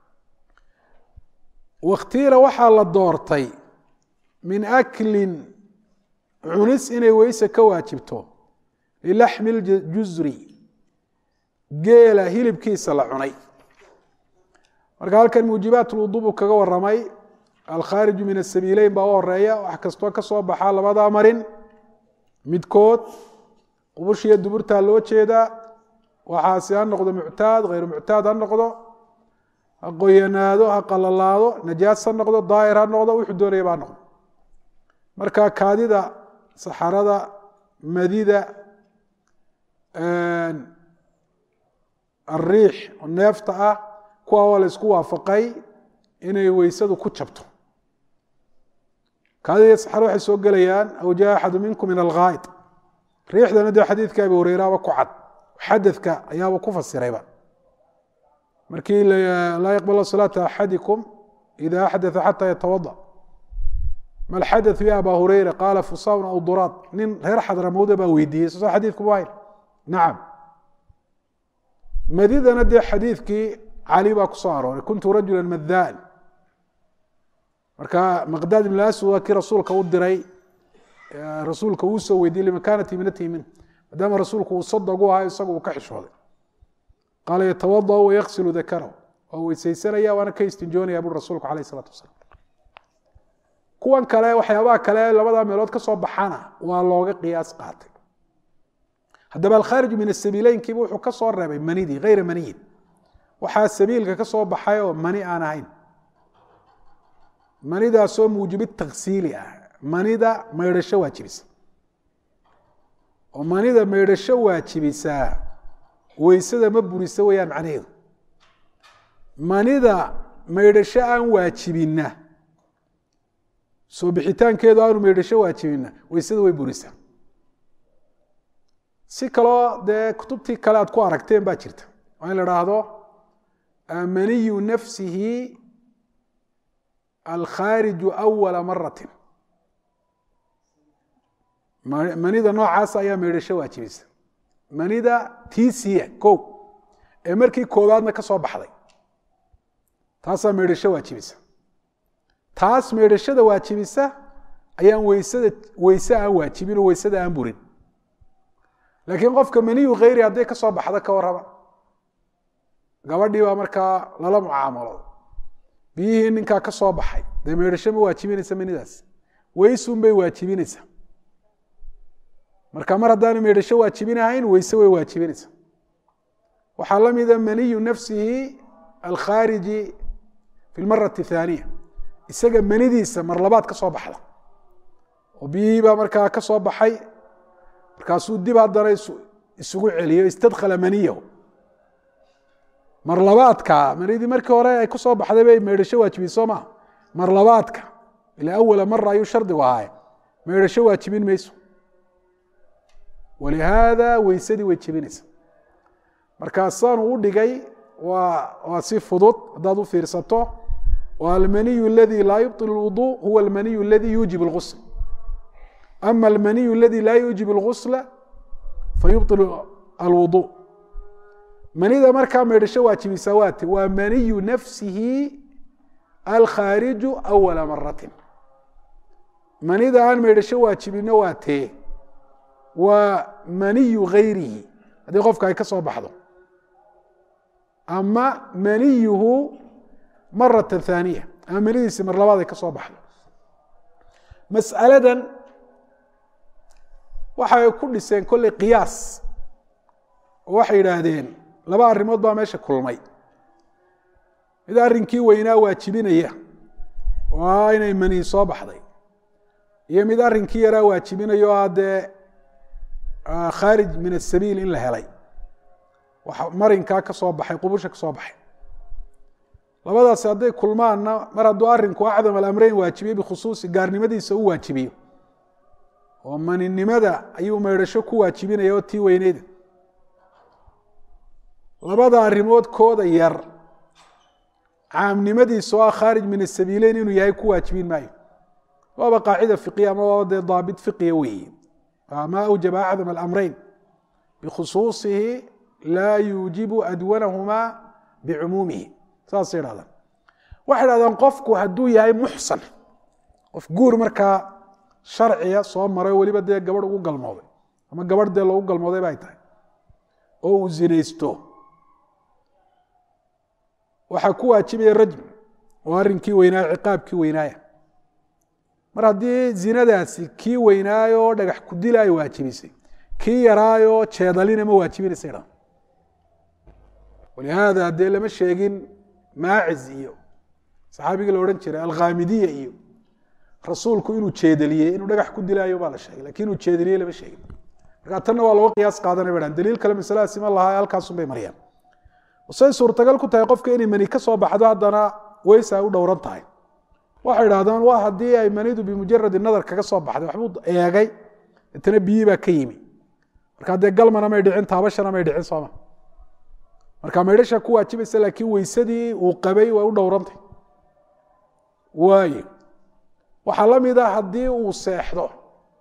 wakhtiira waxaa la doortay min aklin cunis inay weyse ka waajibto lilaxmi ljusri geela hilibkiisa la cunay marka halkan muujibaat lwudu buu kaga waramay alkhaariju min asabiileyn baa u horeeya wax kastoo ka soo baxaa labadaa marin midkood qubushiyo duburtaa loo jeedaa waxaasi ha noqdo muctaad hayru muctaad ha noqdo ha qoyanaado ha qalalaado najaas ha noqdo daahir ha noqdo wuxuu doonayaba ha noqdo marka kaadida saxarada madida ariix oo neefta ah kuwa waa la isku waafaqay inay weysadu ku jabto kaadida saxaro waxay soo gelayaan aw jaa axadu minkum min alghaa'id riixdana dee xadiidka abi hureyraaba ku cad xadadka ayaaba ku fasirayba markii laa yaqbal salaata axadikum ida axdatha xata yatawada ma alxadaث ya aba hureyra qaala fusaun aw duraad nin reer xadramowda baa weydiiyey soo xadiidku ma hayr nacam madidana dee xadiidkii cali baa ku soo arooray kuntu rajula madaan marka maqdaad ibn aswad waa kii rasuulka u diray rasuulka uu soo weydiiyey lima kaanat ibnatihi min maadaama rasuulku uu sadaq u ahaa isagu uu ka xishooday qaala yatawada wayaksilu dakarahu waa weysaysanaya waana ka istinjoonaya buri rasuulku calayh isalaatu wasalaam kuwan kale waxyaabaha kale labada meelood ka soo baxana waa looga qiyaas qaatay haddaba alkhaarij min asabiileynkiiba wuxuu ka soo reebay manidii hayra maniyin waxaa sabiilka ka soo baxay oo mani aan ahayn manidaasoo muujibi taksiili ah manida maydhasho waajibisa oo manida maydhasho waajibisaa weysada ma burisa weyaan macnaheedu manida maydhasho aan waajibina soo bixitaankeedu aanu maydhasho waajibina weysada way burisaa si kaloo dee kutubtii kale aad ku aragteen baa jirta waa in la dhaahdo maniyu nafsihi alkhaariju awala maratin manida noocaasa ayaa maydhasho waajibisa manida tiisiya ko ee markii koobaadna ka soo baxday taasaa maydhasho waajibisa taas maydhashada waajibisa ayaan weysada weyse aan waajibin oo weysada aan burin laakiin qofka maniyu khayri hadday ka soo baxda ka warraba gabadhii baa markaa lala mucaamalo biyihii ninkaa ka soo baxay dee maydhasho ma waajibinaysa manidaas weysun bay waajibinaysaa marka mar haddaanu maydhasho waajibinahayn weyse way waajibinaysaa waxaa la mida maniyu nafsihi alkhaariji fi lmarati athaaniya isaga manidiisa mar labaad ka soo baxda oo biyihii baa markaa ka soo baxay markaasuu dib haddana isugu celiyo istadkhala maniyahu mar labaadka manidii markii hore ay ku soo baxday bay maydhasho waajibin soo maa mar labaadka ila awala mara ayuu shardigu ahaaye maydhasho waajibin mayso walihaada weysadii way jebinaysa markaasaanu u dhigay waa waa si fudud haddaad u fiirsato wa almaniyu aladi laa yubطil اlwuضuء huwa almaniyu aladi yuujib اlgusl ama almaniyu aladi laa yuujib اlgusla fayubطil alwuضuء manida markaa maydhasho waajibisa waate waa maniyu nafsihi alkhaariju awala maratin manida aan maydhasho waajibino waa tee waa maniyu gayrihi haddii qofka ay ka soo baxdo ama maniyuhu maratan thaaniya ama manidiisi mar labaad ay ka soo baxdo mas'aladan waxay ku dhiseen kolley qiyaas oo waxay yidhaahdeen laba arrimood baa meesha kulmay mid arrinkii weynaa waajibinaya oo inay mani soo baxday iyo mid arrinkii yaraa waajibinayo oo haddee khaarij min asabiil in la helay waxa marinkaa ka soo baxay qubusha ka soo baxay labadaasi hadday kulmaanna mar hadduu arrinku acdam alamreyn waajibiye bikhusuusi gaarnimadiisa u waajibiyo oo maninimada ayuu maydhasho ku waajibinaya oo tii weyneyda labada arrimood kooda yar caamnimadiisa oo ah khaarij min asabiileyn inuu yahay ku waajibin maayo waaba qaacida fiqiya ama waaba dee daabit fiqiya weeye ma awjaba acdam alamreyn bikhusuusihi laa yuujibu adwanahumaa bicumuumihi saasay idhahdaan waxay idhahdaan qofku hadduu yahay muxsan qof guur markaa sharciya soo maray oo weliba dee gabadh ugu galmooday ama gabadh dee loogu galmooday ba ay tahay oo uu zinaysto waxaa ku waajibaya rajm oo arrinkii weynaayo ciqaabkii weynaaya mar haddii zinadaasi kii weynaayo oo dhagax ku dila ay waajibisay kii yaraayo jeedalina ma waajibinaysa idhahdaan walihaada dee lama sheegin maaciz iyo saxaabigii la odhan jiray alkhaamidiya iyo rasuulku inuu jeedaliyey inuu dhagax ku dilaayo baa la sheegay lakin inuu jeedaliyey lama sheegin marka tanna waa looga qiyaas qaadanay ba dhan daliil kale masaladaasi ma lahaa halkaasun bay mariyaan say suurtagal ku tahay qofka inay mani ka soo baxdo haddana weysa ay u dhowran tahay waxay idhahdaan waa haddii ay manidu bimujaradi nadar kaga soo baxday waxbuu eegay itana biyii baa ka yimi marka dee galmana may dhicin taabashana may dhicin sooma marka maydhasha ku waajibaysa laakiin weysadii uu qabay way u dhowrantay waaye waxaa la mid ah haddii uu seexdo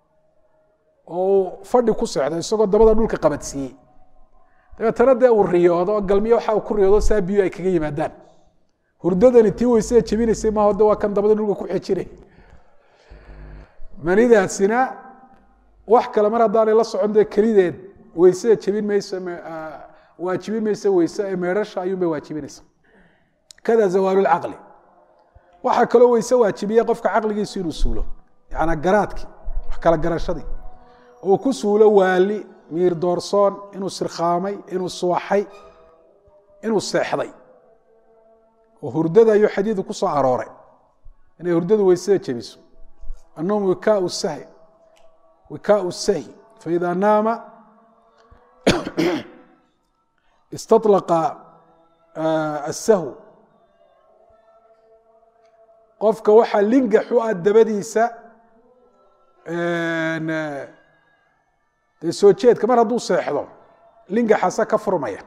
oo fadhi ku seexdo isagoo dabada dhulka qabadsiiyey dabeetana dee uu riyoodo oo galmiyo waxa uu ku riyoodo saa biyo ay kaga yimaadaan hurdadani tii weysada jebinaysay maaha de waa kan dabada dhulka ku xejinay manidaasina wax kale mar haddaanay la socon dee kelideed weysada jebin mayso waajibin mayso weyse ee meedhasha ayuun bay waajibinaysa kada zawaalulcaqli waxaa kaloo weyse waajibiya qofka caqligiisu inuu suulo yaana garaadkii wax kala garashadii oo ku suulo waali miir doorsoon inuu sirkhaamay inuu suwaxay inuu seexday oo hurdada ayuu xadiidu ku soo arooray inay hurdadu weysada jebiso annowm wikaau sahi wikaau sahi faida naama istaطlaqa asahw qofka waxaa lingaxu ah dabadiisa dee soo jeedka mar hadduu seexdo lingaxasa ka furmaya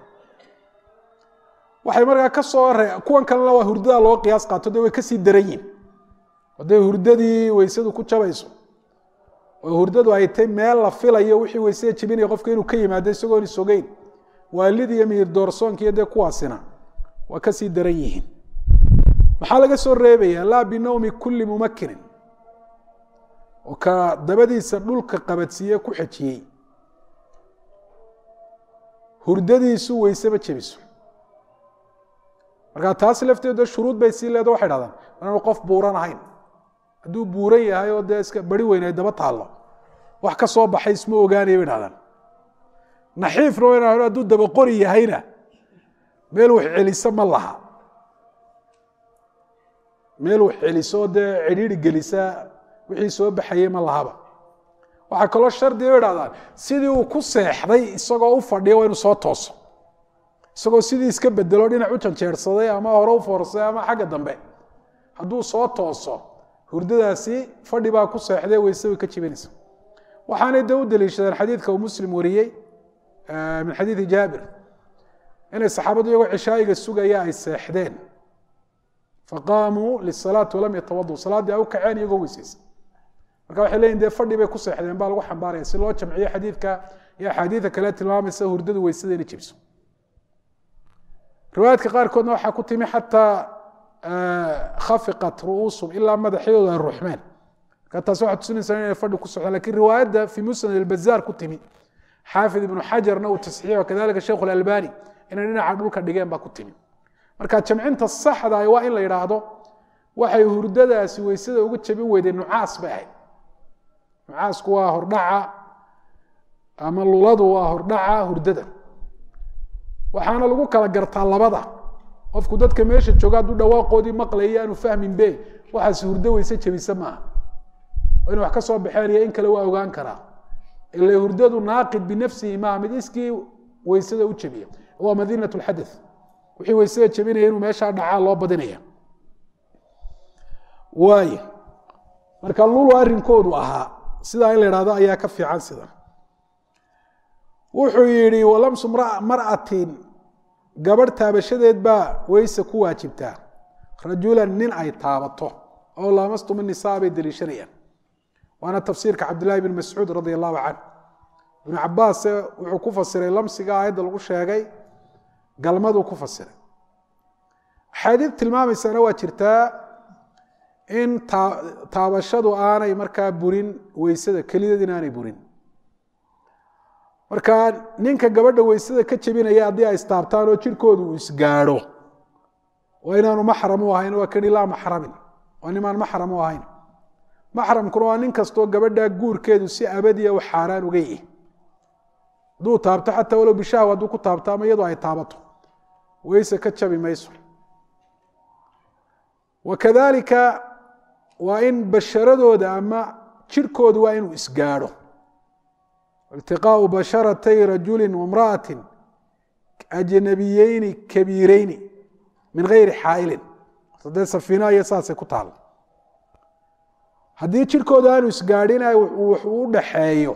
waxay markaa ka soo re kuwan kalena waa hurdada loo qiyaas qaato dee way kasii daran yihin hadday hurdadii weysadu ku jabayso oo hurdadu ay tay meel la filayo wixii weysada jebinaya qofka inuu ka yimaado isagoon isogeyn waalidi iyo miir doorsoonka iyo dee kuwaasina waa kasii daran yihiin maxaa laga soo reebaya laa binowmi kuli mumakinin oo ka dabadiisa dhulka qabadsiiye ku xejiyey hurdadiisu weyse ma jebiso markaa taas lafteeda shuruud bay sii leedo waxay dhahdaan inaanu qof buuran ahayn hadduu buuran yahay oo dee iska bari weyn ay daba taallo wax ka soo baxay isma ogaanaya bay dhahdaan naxiifna wayna hadduu daba qori yahayna meel wax celiso ma laha meel wax celiso dee cidhiiri gelisa wixii soo baxayey ma lahaba waxaa kaloo shardi bay dhahdaan sidii uu ku seexday isagoo u fadhiya waa inuu soo tooso isagoo sidii iska bedelo dhinac u janjeersaday ama hore u foorsay ama xagga dambe hadduu soo tooso hurdadaasi fadhi baa ku seexday weyse way ka jibinaysa waxaanay dee u daliishadeen xadiidka uu muslim wariyey min xadiidi jaabir inay saxaabadu iyagoo cishaa'iga sugaya ay seexdeen faqaamuu lisalaati walam yatawaduu salaaddii ay u kaceen iyagoo weyseysa marka waxay leeyihin dee fadhi bay ku seexdeen baa lagu xambaaraya si loo jamciyo xadiidka iyo axaadiida kale tilmaamaysa hurdadu weysada inay jibso riwaayadka qaarkoodna waxaa ku timi xataa khafiqat ru'uusum ilaa madaxyadooda ay ruuxmeen marka taas waxaa tusinaysaa inay fadhi ku socdaan lakin riwaayadda fi musnad albazaar ku timi xaafid ibnu xajarna uu tasxiix wakadalika sheikhu alalbani inay dhinaca dhulka dhigeen baa ku timi marka jamcinta saxda ah waa in la yidhaahdo waxay hurdadaasi weysada uga jabin weyday nucaas bay ahayd nucaasku waa hordhaca ama luladu waa hordhaca hurdada waxaana lagu kala gartaa labada qofku dadka meesha jooga hadduu dhawaaqoodii maqlaya aanu fahmin be waxaas hurdo weyse jabisa maaha oo in wax ka soo baxeen iyo in kale waa ogaan karaa ilaa hurdadu naaqid binafsihi maaha mid iskii weysada u jabiya waa madinatu lxadath wixii weysada jabinaya inuu meeshaa dhacaa loo badinaya waayo marka lulu arrinkoodu ahaa sidaa in la idhahdo ayaa ka fiican sidan wuxuu yidhi walamsu mar'atin gabadh taabashadeed baa weyse ku waajibtaa rajulan nin ay taabato oo laamastum nisaa bay deliishanayaan waana tafsiirka cabdillahi bn mascuud radia allahu canh ibnu cabaas wuxuu ku fasiray lamsiga aayadda lagu sheegay galmaduu ku fasiray axaadiid tilmaamaysana waa jirtaa in taabashadu aanay markaa burin weysada kelideed in aanay burin marka ninka gabadha weysada ka jabinaya haddii ay istaabtaan oo jirkoodu uu isgaadho waa inaanu maxram u ahayn waa kan ilaa maxramin waa nimaan maxram u ahayn maxramkuna waa nin kastoo gabadha guurkeedu si abadiya u xaaraan uga yihi hadduu taabto xataa walow bishahwa hadduu ku taabto ama iyadoo ay taabato weyse ka jabi mayso wakadalika waa in basharadooda ama jirkoodu waa inuu isgaadho iltiqaau basharatay rajuli wamra'ati ajnabiyeyni kabiireyni min gayri xaailin dee safiina iyo saasay ku taal haddii jirkooda aanu isgaadhin wuxuu u dhaxeeyo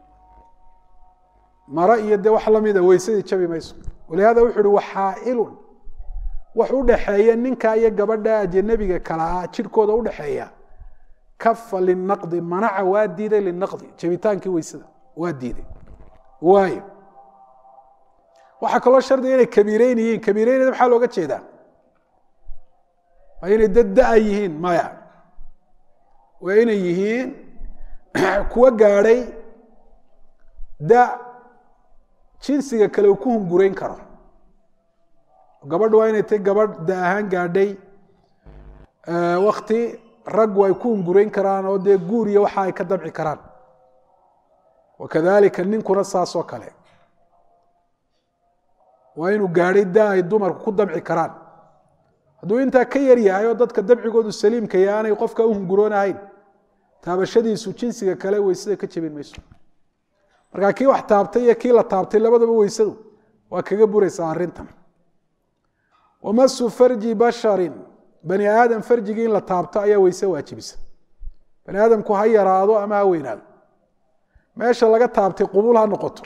maro iyo dee wax lamida weysadii jabi mayso walihada wuxu uhi waxaailun wax u dhaxeeya ninka iyo gabadha ajnabiga kala ah jirkooda u dhaxeeya kafa linaqdi manaca waa diiday linaqdi jabitaankii weysada waa diiday waayo waxaa kaloo shardiga inay kabiireyn yihiin kabiireynada maxaa looga jeedaa waa inay dad da-a yihiin maya waa inay yihiin kuwa gaadhay da jinsiga kale uu ku hungurayn karo gabadhu waa inay tahay gabadh da ahaan gaadhay wakti raggu ay ku hungurayn karaan oo dee guur iyo waxa ay ka damci karaan wakadalika ninkuna saas oo kale waa inuu gaadhay da ay dumarku ku damci karaan hadduu intaa ka yar yahay oo dadka dabcigoodu saliimka iyo aanay qofka u hunguroonahayn taabashadiisu jinsiga kale weysada ka jabin mayso markaa kii wax taabtay iyo kii la taabtay labadaba weysadu waa kaga buraysaa arrintan wamasu farji basharin bani aadam farjigii in la taabto ayaa weyse waajibisa bani aadamku ha yaraado ama ha weynaado meesha laga taabtay qubul ha noqoto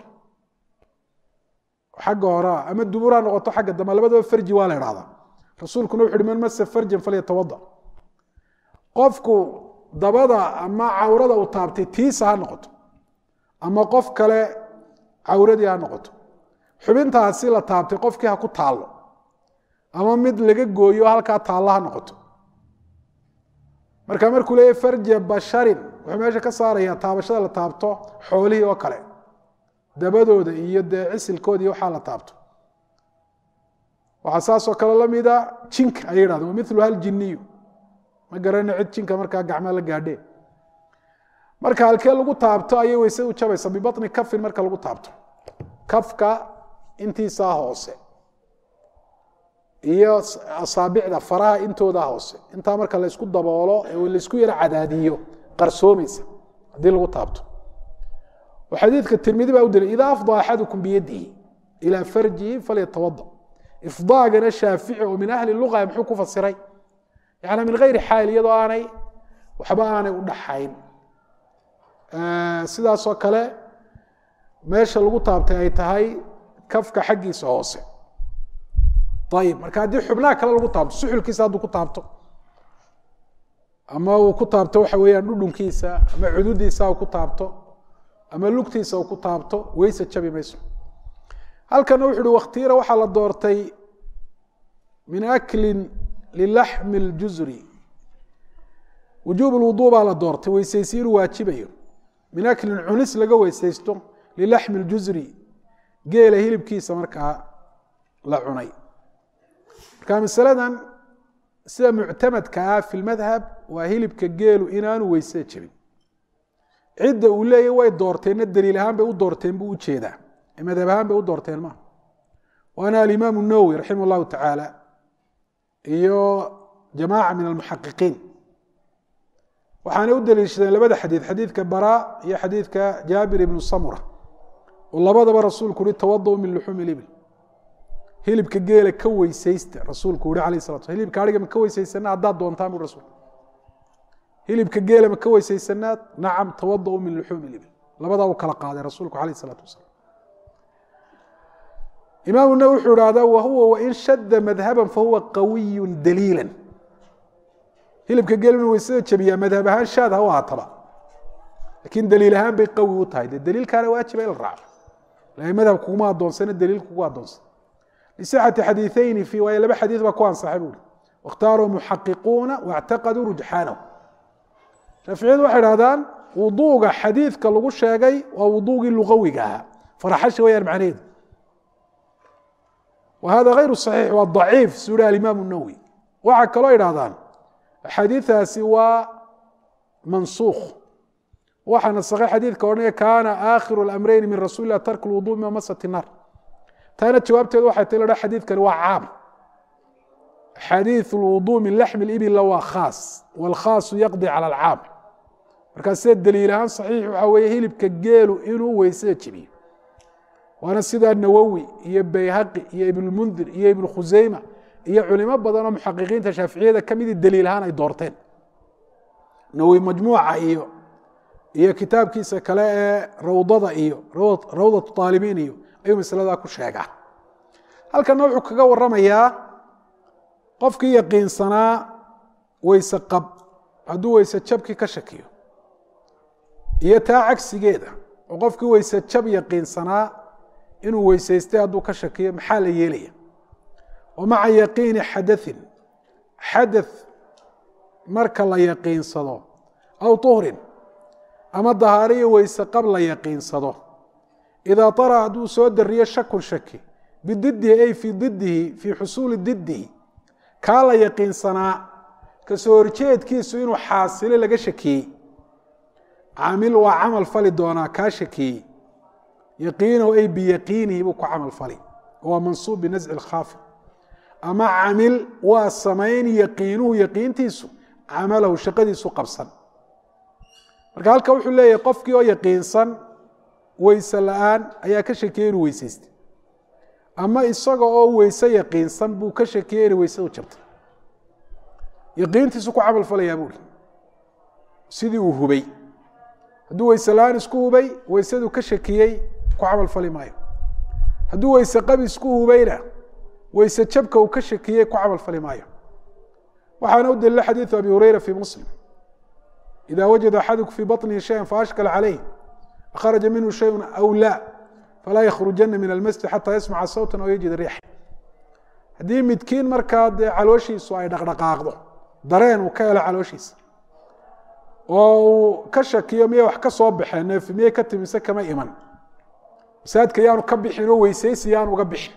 xagga horaa ama dubur ha noqoto xagga dambe labadaba farji waa la idhahdaa rasuulkuna wuxu uhi man masa farjan falyatawada qofku dabada ama cawrada uu taabtay tiisa ha noqoto ama qof kale cawradii ha noqoto xubintaasi la taabtay qofkii ha ku taallo ama mid laga gooyo halkaa taalla ha noqoto marka markuu leeyahy farja basharin wuxuu meesha ka saarayaa taabashada la taabto xoolihii oo kale dabadooda iyo dee cisilkooda iyo waxaa la taabto waxaa saasoo kale lamida jinka ayay yidhahdeen wamilu haljiniyu ma garana cid jinka markaa gacmaa la gaadheen marka halkee lagu taabto ayay weysadu jabaysa bibatni kafin marka lagu taabto kafka intiisaa hoose iyo asaabicda faraha intooda hoose intaa marka la isku daboolo ee la isku yara cadaadiyo qarsoomaysa haddii lagu taabto xadiidka tirmidi baa u diray idaa afda axadukum biyadihi ilaa farjihi falyatawada ifdaagana shaafici oo min ahli luga muxuu ku fasiray yani min gayri xaayil iyadoo aanay waxba aanay u dhaxayn sidaasoo kale meesha lagu taabtay ay tahay kafka xaggiisa hoose ayib marka haddii xubnaha kale lagu taabto suxulkiisa hadduu ku taabto ama uu ku taabto waxa weeyaan dhudhunkiisa ama cududiisa uu ku taabto ama lugtiisa uu ku taabto weyse jabi mayso halkana wuxu uhi wakhtiira waxaa la doortay min akli lilaxmi اljuzri wujuub lwuduu baa la doortay weysaysi inuu waajibayo min aklin cunis laga weysaysto lilaxmi اljuzri geela hilibkiisa markaa la cunay marka masaladan sida muctamadka ah fi lmadhab waa hilibka geelu inaanu weysada jebin cidda uu leeyahy way doorteenna daliil ahaan bay u doorteen buu ujeedaa madhab ahaan bay u doorteen ma waana alimaam الnawowi raximah اllahu tacaala iyo jamaaca min almuxaqiqiin waxaanay u daliishadeen labada xadiid xadiidka bara iyo xadiidka jaabir ibnu samura oo labadaba rasuulku uhi tawadu min luxuumi ibil hilibka geela ka weysaysta rasuulku uhi alayh salatu hilibka ariga ma ka weysaysanaa haddaad doontaan bu rasuul hilibka geela ma ka weysaysanaad nacam tawadu min luxuumi ibil labadaa uu kala qaaday rasuulku alayh salaatu wasalaam imaam nawowi wuxuu ihahdaa wahuwa wain shada madhaban fahuwa qawiyu daliila hilibka geel inuu weysada jabiyaa madhab ahaan shaad ha u ahaataba lakin daliil ahaan bay qawi u tahay de daliilkaana waajiba in la raaco lakin madhab kuguma adoonsana daliil kugu adoonsan lisixati xadiiثayni fi waayo laba xadiid baa ku ansaxay buuri waاkhtaaruu muxaqiquuna waاctaqaduu rujxaanahu shaaficiyadu waxay dhahdaan wuduuga xadiidka lagu sheegay waa wuduugii lugawiga ahaa faraxasha wayaan macnaheedu wa hada غayru صaxiix waa ضaciif suu hi alimaam الnawowi waxaa kaloo idhahdaan axaadiiثaasi waa mansuukh waxaa nasakhay xadiidka odhanaya kaana aakhiru اlamrayni min rasuuli lah tarku lwudu mima masat الnaar taana jawaabteedu waxay ta ha xadiidkani waa caam xadiiث اlwudu min laxmi اibila waa khaas wاlkhaasu yaqdi calى اlcaam markaa sida daliil ahaan صaxiix waxaa weeye hilibka geelu inuu weysada jebiyo waana sidaa nawowi iyo bayhaqi iyo ibnmundir iyo ibn khuseyma iyo culimo badan oo muxaqiqiinta shaaficiyada kamidii daliil ahaan ay doorteen nawowi majmuuca iyo iyo kitaabkiisa kale ee rawdada iyo rawdatu aalibiin iyo ayuu masaladaa ku sheegaa halkana wuxuu kaga waramayaa qofkii yaqiinsanaa weyse qab hadduu weyse jabkii ka shakiyo iyo taa cagsigeeda oo qofkii weyse jab yaqiinsanaa inuu weysaystay hadduu ka shakiyo maxaa la yeelaya wa maca yaqiini xadaثin xadaث marka la yaqiinsado aw طuhrin ama dahaariyo weyse qab la yaqiinsado idaa طara hadduu soo dariyo shakun shaki bididihi ay fii didihi fii xusuuli didihi kaa la yaqiinsanaa kasoo horjeedkiisu inuu xaasilo laga shakiyey caamil waa camal fali doonaa kaa shakiyey yaqiinahu ay biyaqiinihi buu ku camal fali waa mansuub binasci اlkhaafid ama camil waa samayn yaqiinuhu yaqiintiisu camalahu shaqadiisu qabsan marka halka wuxuu leeyahay qofkii oo yaqiinsan weyse la-aan ayaa ka shakiyey inuu weysaystay ama isaga oo weyse yaqiinsan buu ka shakiyey inay weysadu jabtay yaqiintiisu ku camal falayaa buuri sidii uu hubay hadduu weyse la-aan isku hubay weysadu ka shakiyey ku camal fali maayo hadduu weyse qab isku hubayna weyse jabka uu ka shakiyey ku camal fali maayo waxaana u dalila xadiiثu abi hurayra fi muslim إida wajada axaduku fii baطnihi shaya faashkala calayh akharaja minhu shayءu aw la falaa yakhrujana min almasjid xataa yasmaca sawta aw yajid riixa haddii midkiin markaa dee calooshiisu ay dhaqdhaqaaqdo dareen uu ka helo calooshiisa oo uu ka shakiyo miyay wax ka soo baxeen neef miyay ka timise kama iman masaajidka yaanu ka bixin oo weysaysi yaanu uga bixin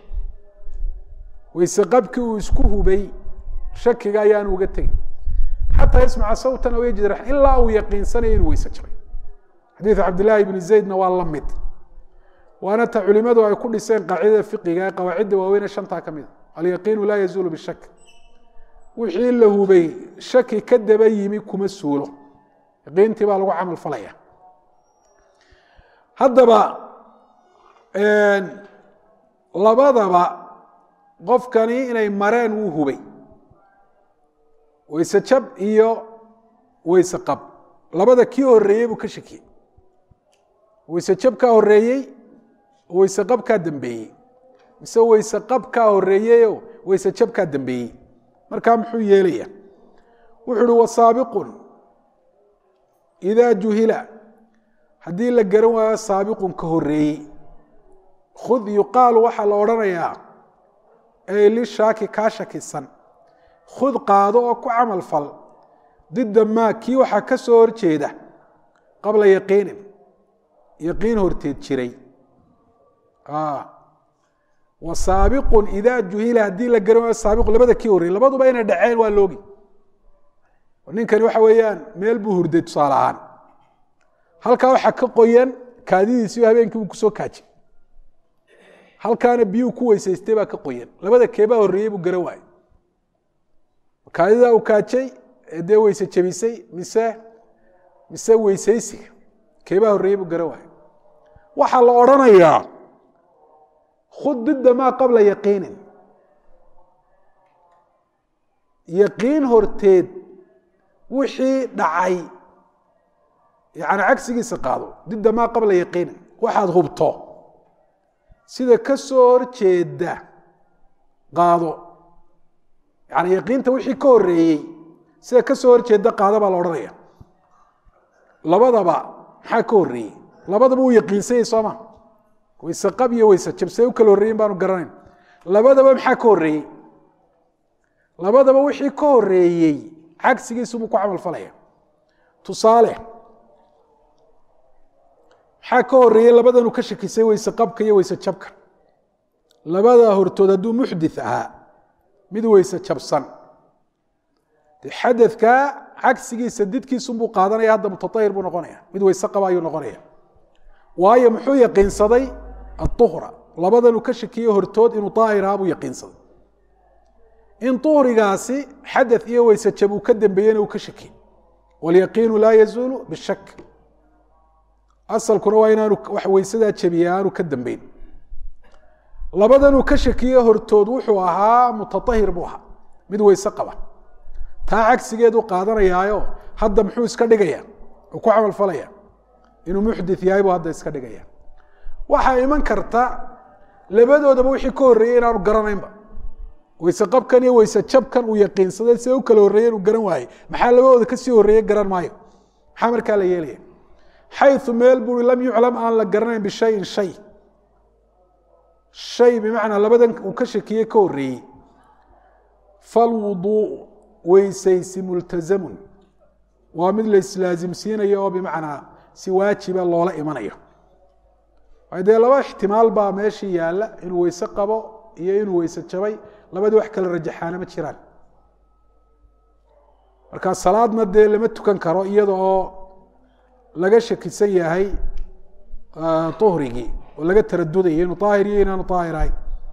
weyse qabkii uu isku hubay shakiga ayaanu uga tegin xataa yasmaca sawtan aw yajid riixa ilaa uu yaqiinsanaya inuu weyse jabay xadiiث cabdillaahi bni zaydna waa la mid waana ta culimadu ay ku dhiseen qaacidada fiqiga ee qawaacidda waaweyne shantaa ka mida alyaqiinu laa yazuulu bishak wixii la hubay shaki ka daba yimi kuma suulo yaqiintii baa lagu camal falaya haddaba labadaba qofkani inay mareen wuu hubay weyse jab iyo weyse qab labada kii horeeyey buu ka shakiyey weyse jab kaa horeeyey weyse qab kaa dambeeyey mise weyse qab kaa horeeyeyo weyse jab kaa dambeeyey markaa muxuu yeelaya wuxuu uhi wasaabiqun idaa juhila haddii la garan waayo saabiqun ka horeeyey khud yuqaalu waxaa la odhanayaa ay lishaaki kaa shakisan khud qaado oo ku camal fal didda maa kii waxaa ka soo horjeeda qabla yaqiinin yaqiin horteed jiray wa saabiqun idaa juhila haddii la garan waayo saabiqu labada kii horreyey labaduba inay dhaceen waa loogi ninkani waxa weeyaan meel buu hurday tusaale ahaan halkaa waxaa ka qoyan kaadidiisii habeenkii buu kusoo kaajay halkaana biyuu ku weysaystay baa ka qoyan labada keebaa horreeyey buu garan waayey kaadidaa uu kaajay dee weyse jebisay mise mise weysaysiga keebaa horreeyey buu garan waayey waxaa la odhanayaa khud didda maa qabla yaqiinin yaqiin horteed wixii dhacay yani cagsigiisa qaado didda maa qabla yaqiinin waxaad hubto sida ka soo horjeeda qaado yani yaqiinta wixii ka horreeyey sida ka soo horjeeda qaado baa la odhanaya labadaba maxaa ka horreeyey labadaba uu yaqiinsanyay sooma wayse qab iyo wayse jabsay u kala horreeyin baanu garanayn labadaba maxaa ka horreeyey labadaba wixii ka horreeyey cagsigiisubuu ku camal falaya tusaale maxaa ka horreeyey labadanu ka shakisay wayse qabka iyo wayse jabka labada hortood hadduu muxdith ahaa mid wayse jabsan de xadadka cagsigiisa didkiisunbuu qaadanaya hadda mutatahir buu noqonaya mid wayse qaba ayuu noqonaya waayo muxuu yaqiinsaday aduhra labadanu ka shakiye hortood inuu daahir ahaa buu yaqiinsaday in duhrigaasi xadath iyo wayse jab uu ka dambeeyena uu ka shakiye waalyaqiinu laa yazuulu bishak asalkuna waa inaanu wax weysadaa jabiya aanu ka dambeyn labadanuu ka shakiye hortood wuxuu ahaa mutatahir buu ahaa mid weyse qaba taa cagsigeedu qaadanayaayo hadda muxuu iska dhigaya uu ku camal falaya inuu muxdith yahay buu hadda iska dhigaya waxaa iman karta labadoodaba wixii ka horreeyey inaanu garanaynba wayse qabkan iyo wayse jabkan uu yaqiinsaday sida u kala horreeyey inuu garan waayey maxaa labadooda kasii horreeyey garan maayo maxaa markaa la yeelaya xayu meel bui lam yuclam aan la garanayn bishayin shay shay bimacnaa labadan uu ka shakiyey ka horreeyey falwuduu weysaysi multazamun waa mid la islaasimsiinayo oo bimacnaa si waajiba loola imanayo dee laba ixtimaal baa meeshii yaalla inuu weyse qabo iyo inuu weyse jabay labadii wax kala rajaxaana ma jiraan marka salaadna dee lama tukan karo iyada oo laga shakisan yahay uhrigii oo laga taradudayo inuu aahir iyo inaanu aahir ahayn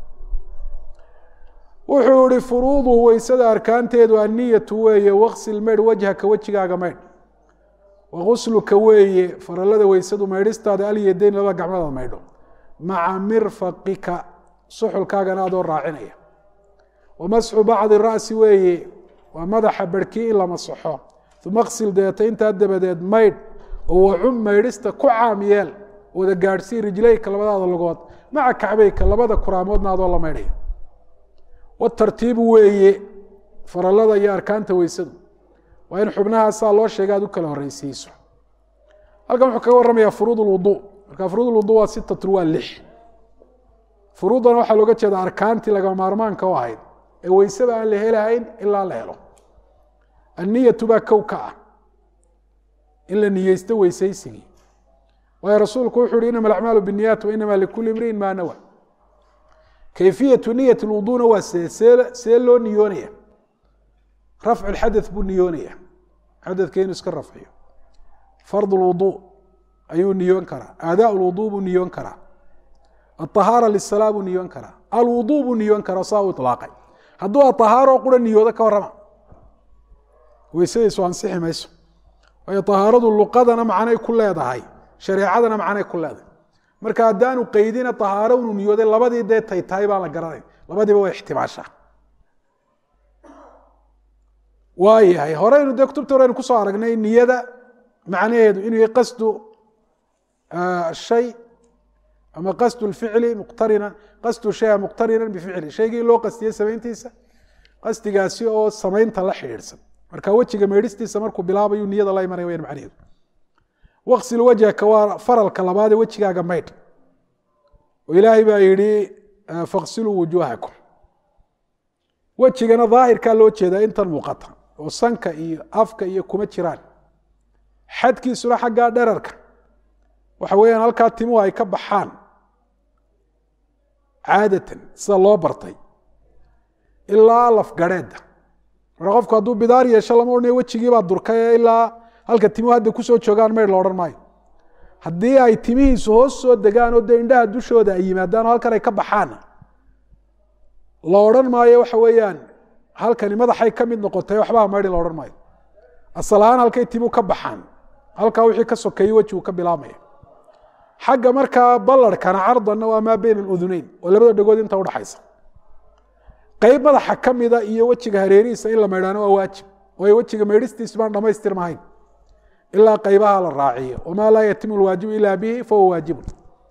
wuxuu ihi furuuduhu weysada arkaanteedu anniyatu weeye waqsil maydh wajhaka wejigaaga maydh wagusluka weeye faralada weysadu maydhistaada alyadayn labada gacmooda maydho maca mirfaqika suxulkaagana adoo raacinaya wamasxu bacdi ra'si weeye waa madaxa barhkii in la masaxo uma qsil deeta intaa dabadeed maydh oo wacum maydhista ku caam yeel wada gaadhsii rijlayka labadaada lugood maca kacbayka labada kuraamoodna adoo la maydhaya watartiibu weeye faralada iyo arkaanta weysadu waa in xubnahaasaa loo sheega aad u kala horeysiiso halkan wuxuu kaga warramaya furuud lwuduu marka furuud lwuduu waa sitatun waa lix furuuddana waxaa looga jeeda arkaantii lagama maarmaanka u ahayd ee weysada aan la helahayn ilaa la helo anniyatu baa kow ka ah in la niyeysto weysaysigii waayo rasuulku wuxuu uhi inama alacmaalu binniyaat wa inama likuli imriin maa nawa kayfiyatu niyat lwuduuna waa see see see loo niyoonaya rafcu lxadath buu niyoonaya xadadka inuu iska rafciyo fard lwuduu ayuu niyoon karaa aadaa lwuduu buu niyoon karaa aطahaara lisalaa buu niyoon karaa alwuduu buu niyoon karaa saa u ilaaqay hadduu aطahaaroo qura niyoodo ka warrama weysadiisu ansixi mayso waayo طahaaradu luqadana macnay ku leedahay shareecadana macnay ku leedahay marka haddaanu qeydina طahaaro inuu niyooday labadii dee tay tahay baan la garanayn labadiiba waa ixtimaashaa waayahay horeynu dee kutubta horeynu kusoo aragnay niyada macnaheedu inuu yahay qasdu shay ama qasdu lficli muqtarinan qasdu shaya muqtarinan bificli shaygii loo qastiyey samayntiisa qasdigaasi oo samaynta la xidhiidhsan marka wejiga meydhistiisa markuu bilaabayu niyada la imanaya wayaan macnaheedu waqsil wajhaka waa faralka labaadee wejigaaga maydh oo ilaahay baa yidhi faqsiluu wujuuhakum wejigana daahirkaa loo jeedaa intan muuqata oo sanka iyo afka iyo kuma jiraan xadkiisuna xaggaa dherarka waxa weeyaan halkaa timuhu ay ka baxaan caadatan sida loo bartay ilaa lafgareedda marka qofku hadduu bidaar yeesho lama odhanayo wejigii baa durkay ilaa halka timuhu hadda kusoo joogaan maydh la odhan maayo haddii ay timihiisu hoos soo degaan oo dee indhaha dushooda ay yimaadaan oo halkan ay ka baxaana la odhan maayo waxa weeyaan halkani madaxay ka mid noqotay waxbaa maydhi la odhan maayo asal ahaan halkay timuhu ka baxaan halkaa wixii ka sokeeyey wejigu ka bilaabmaya xagga markaa ballarhkana cardanna waa maa bayna aludunayn oo labada dhagood inta udhaxaysa qayb madaxa ka mida iyo wejiga hareerihiisa in la maydhaano waa waajib waayo wejiga maydhistiisu baan dhamaystirmahayn ilaa qaybaha la raaciyo wamaa laa yatimu lwaajibu ilaa bihi fahuwa waajibun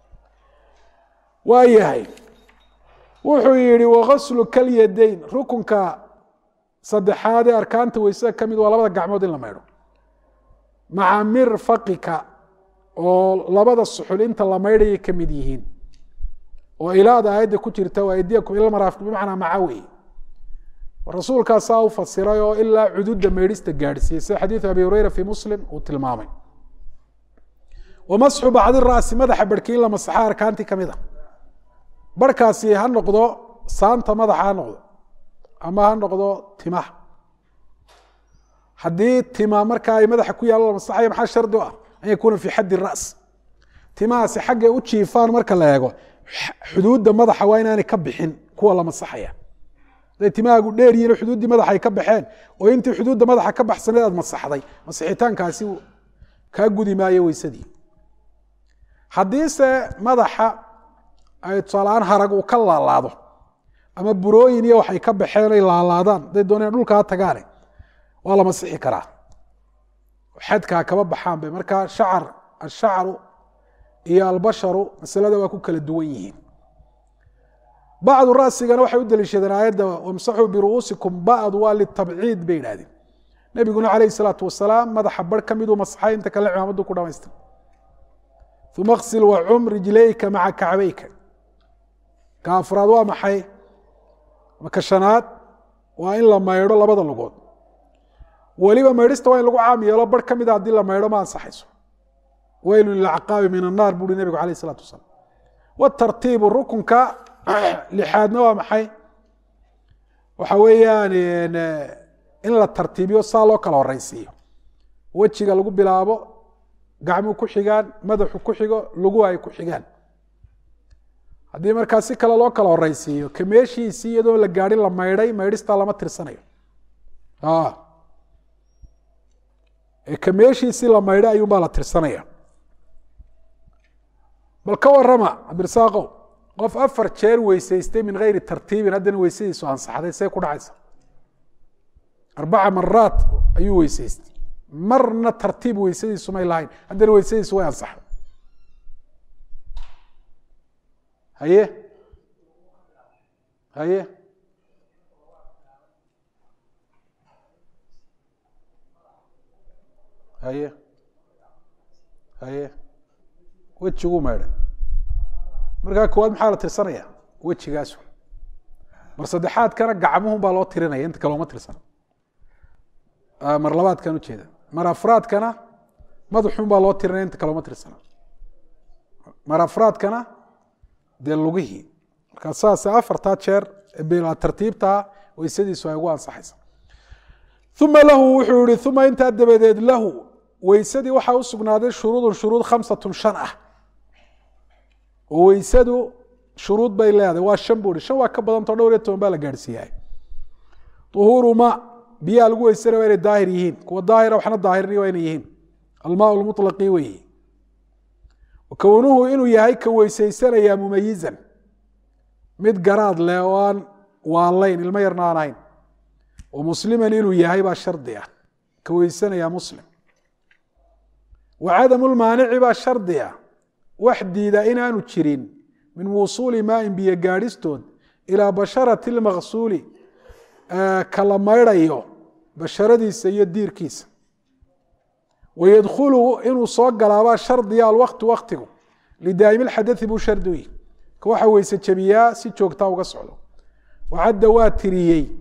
waa yahay wuxuu yihi wagaslu kalyadayn rukunka saddexaad ee arkaanta weysada ka mid waa labada gacmood in la maydho maca mirfaqika oo labada suxul inta la maydhayay ka mid yihiin oo ilaada aayadda ku jirta waa aydiyakum ila maraafiq bimacnaa maca wey rasuulkaasaa u fasiray oo ilaa cududa maydhista gaadhsiiyey sida xadiidu abi hureyra fii muslim uu tilmaamay wamasxu bacdi ra'si madaxa barhkii in la masaxa arkaantii ka mid a barhkaasi ha noqdo saanta madaxa ha noqdo ama ha noqdo timaha haddii tima markaa ay madaxa ku yaalo la masaxayo maxaa shardi u ah an yakuuna fii xaddi ra's timahaasi xaggay u jiifaan marka la eego xuduudda madaxa waa inaanay ka bixin kuwa la masaxaya haday timahaagu dheer yihiin xuduuddii madaxa ay ka baxeen oo intii xuduudda madaxa ka baxsaneed aad masaxday masixitaankaasi kaa gudi maayo weysadii haddiise madaxa ay tusaaleaan harag uu ka laalaado ama burooyin iyo waxay ka baxeen ay laalaadaan haday dooneen dhulkaa tagaane waa la masixi karaa xadkaa kaba baxaan bay markaa shacar ashacru iyo albasharu masalada waa ku kala duwan yihiin bacdu ra'sigana waxay u daliishadeen aayadda wamsaxuu biru'uusikum ba'du waa litabciid bay yidhahdeen nebiguna calayhi salaatu wasalaam madaxa barh ka miduu masaxay inta kale cimaamadu ku dhamaystir uma qsil wacum rijlayka maca kacbayka ka afraad waa maxay ka shanaad waa in la maydho labada lugood weliba maydhista waa in lagu caam yeelo barh ka mida haddii la maydho ma ansaxayso weylu lilacqaabi min annaar buuhi nebigu calayh isalaatu wasalaam watartiibu rukunka lixaadna waa maxay waxa weeyaan in la tartiibiyo saa loo kala horeysiiyo wejiga lagu bilaabo gacmuhu ku xigaan madaxu ku xigo luguhu ay ku xigaan haddii markaa si kale loo kala horeysiiyo ka meeshiisii iyadoo la gaadhin la maydhay maydhistaa lama tirsanayo ka meeshiisii la maydhay ayuunbaa la tirsanaya bal ka warama cabdirasaaqow qof afar jeer weysaystay min gayri tartiibin haddana weysadiisu ansaxday see ku dhacaysa arbaca maraat ayuu weysaystay marna tartiib weysadiisu may lahayn haddana weysadiisu way ansaxday haye haye haye haye wejiguu maydhay markaa koowaad maxaa la tirsanaya wejigaasu mar saddexaadkana gacmuhun baa loo tirinaya inta kale oma tirsana mar labaadkan ujeeda mar afraadkana madaxun baa loo tirinaya inta kale oma tirsana mar afraadkana dee lugihii markaa saas afartaa jeer bila tartiibtaa weysadiisu ay ugu ansaxaysa uma lahu wuxuu yihi uma intaa dabadeed lahu weysadii waxaa u sugnaaday shuruudun shuruud khamsatun shan ah oo weysadu shuruud bay leedahay waa shan buu hi shan waa ka badantao dhowr iyo toban baa la gaadhsiiyahay uhuuru ma biyaha lagu weysanaya waa inay daahir yihiin kuwa daahira waxna daahirni waa inay yihiin almaa lmuطlaqi weyi kownuhu inuu yahay ka weysaysanayaa mumayizan mid garaad leh oo aan waalayn ilmo yarna aan ahayn oo musliman inuu yahay baa shardi ah ka weysanayaa muslim wa cadamu lmaanici baa shardi ah wax diida inaanu jirin min wusuuli maain biyo gaadhistood ilaa basharati lmaqsuuli kala maydhayo basharadiisa iyo diirkiisa wayadkhulu inuu soo galaabaa shardiya alwaqtu waktigu lidaa'imi lxadai buu shardi ka waxa weyse jabiyaa si joogtaa uga socdo wacadda waa tiriyey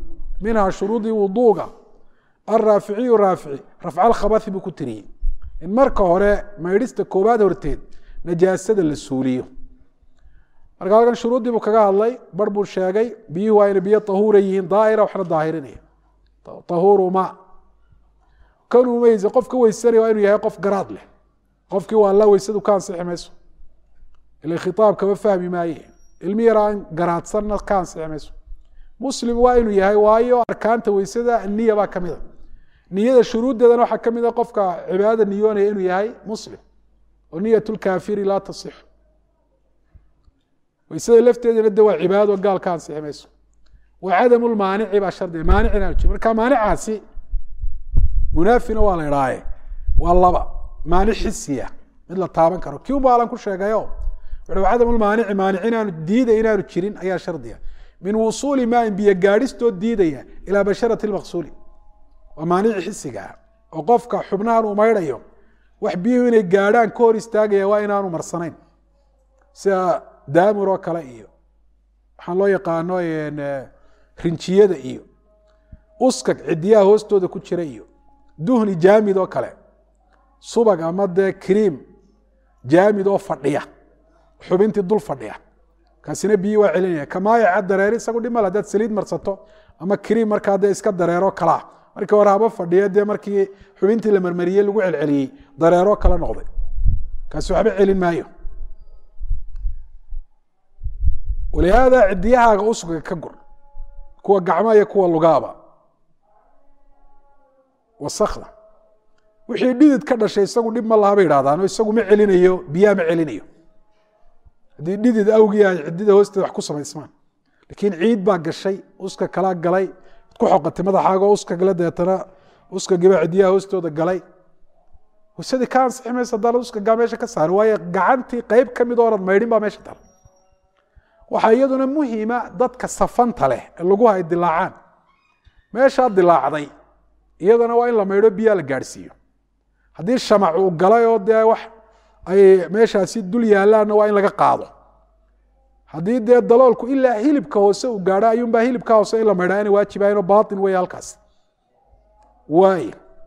minhaa shuruudii wuduuga alraaficiyu raafici rafca alkhabathi buu ku tiriyey in marka hore maydhista koobaad horteed najaasada la suuliyo marka halkan shuruuddii buu kaga hadlay bar buu sheegay biyuhu waa ina biyo tahuura yihiin daahira waxna daahirinaya tahuuru ma kan umaysa qofka weysanaya waa inuu yahay qof garaad leh qofkii waa la weysadu ka ansixi mayso ila khitaabkaba fahmi maaye ilmi yar aan garaadsanna ka ansixi mayso muslim waa inuu yahay waayo arkaanta weysada niya baa kamida niyada shuruuddeedana waxaa kamid a qofka cibaadada niyoonaya inuu yahay muslim oo niyat lkaafiri laa tasix weysada lafteedana de waa cibaado gaal ka ansixi mayso wa cadamu lmaanici baa shardiga maanic inaan jiro marka maanicaasi munaafina waa la idhaaye waa laba maanic xisiya mid la taaban karo kii ubaalan ku sheegayo wuxuu cadamu lmaanici maanic inaanu diiday inaanu jirin ayaa shardiga min wusuuli maain biyo gaadhistoo diidaya ilaa basharati lmaqsuuli waa maanici xisiga oo qofka xubnahan uu maydhayo wax biyuhu inay gaadhaan ka hor istaagaya waa inaanu marsanayn sida daamur oo kale iyo waxaan loo yaqaano rinjiyada iyo uskag cidiyaha hoostooda ku jira iyo duhni jaamid oo kale subag ama dee kriim jaamid oo fadhiya xubintii dul fadhiya kaasina biyi waa celinaya kamaayaca dareer isagu dhimal haddaad saliid marsato ama kriim markaa dee iska dareero kalaa markii hore haba fadhiya dee markii xubintii la marmariyey lagu celceliyey dareero kala noqday kaasi waxba celin maayo walihaada cidiyahaaga usugga ka gur kuwa gacma iyo kuwa lugaaba wasakda wixii dhidid ka dhashay isagu dhib ma laha bay idhahdaano isagu ma celinayo biyaa ma celinayo haddii dhidid awgii ay ciddida hoosteeda wax ku samaysmaan laakiin ciid baa gashay uska kalaa galay ku xoqatay madaxaaga uska gala deetana uska giba ciddiyaha hoostooda galay waysadii ka ansixi maysa haddana uska gaa meesha ka saari waayo gacantii qeyb ka mid oonad maydhin baa meesha tala waxaa iyaduna muhiima dadka safanta leh ee lagu hay dilaacaan meeshaa dilaacday iyadana waa in la maydho biyaa la gaadhsiiyo haddii shamac uu galay oo dee wax ay meeshaasi dul yaalaanna waa in laga qaado haddii dee daloolku ilaa hilibka hoose uu gaadho ayuunbaa hilibka hoose in la maydhaa inay waajibahayn oo baatin weeye halkaas waay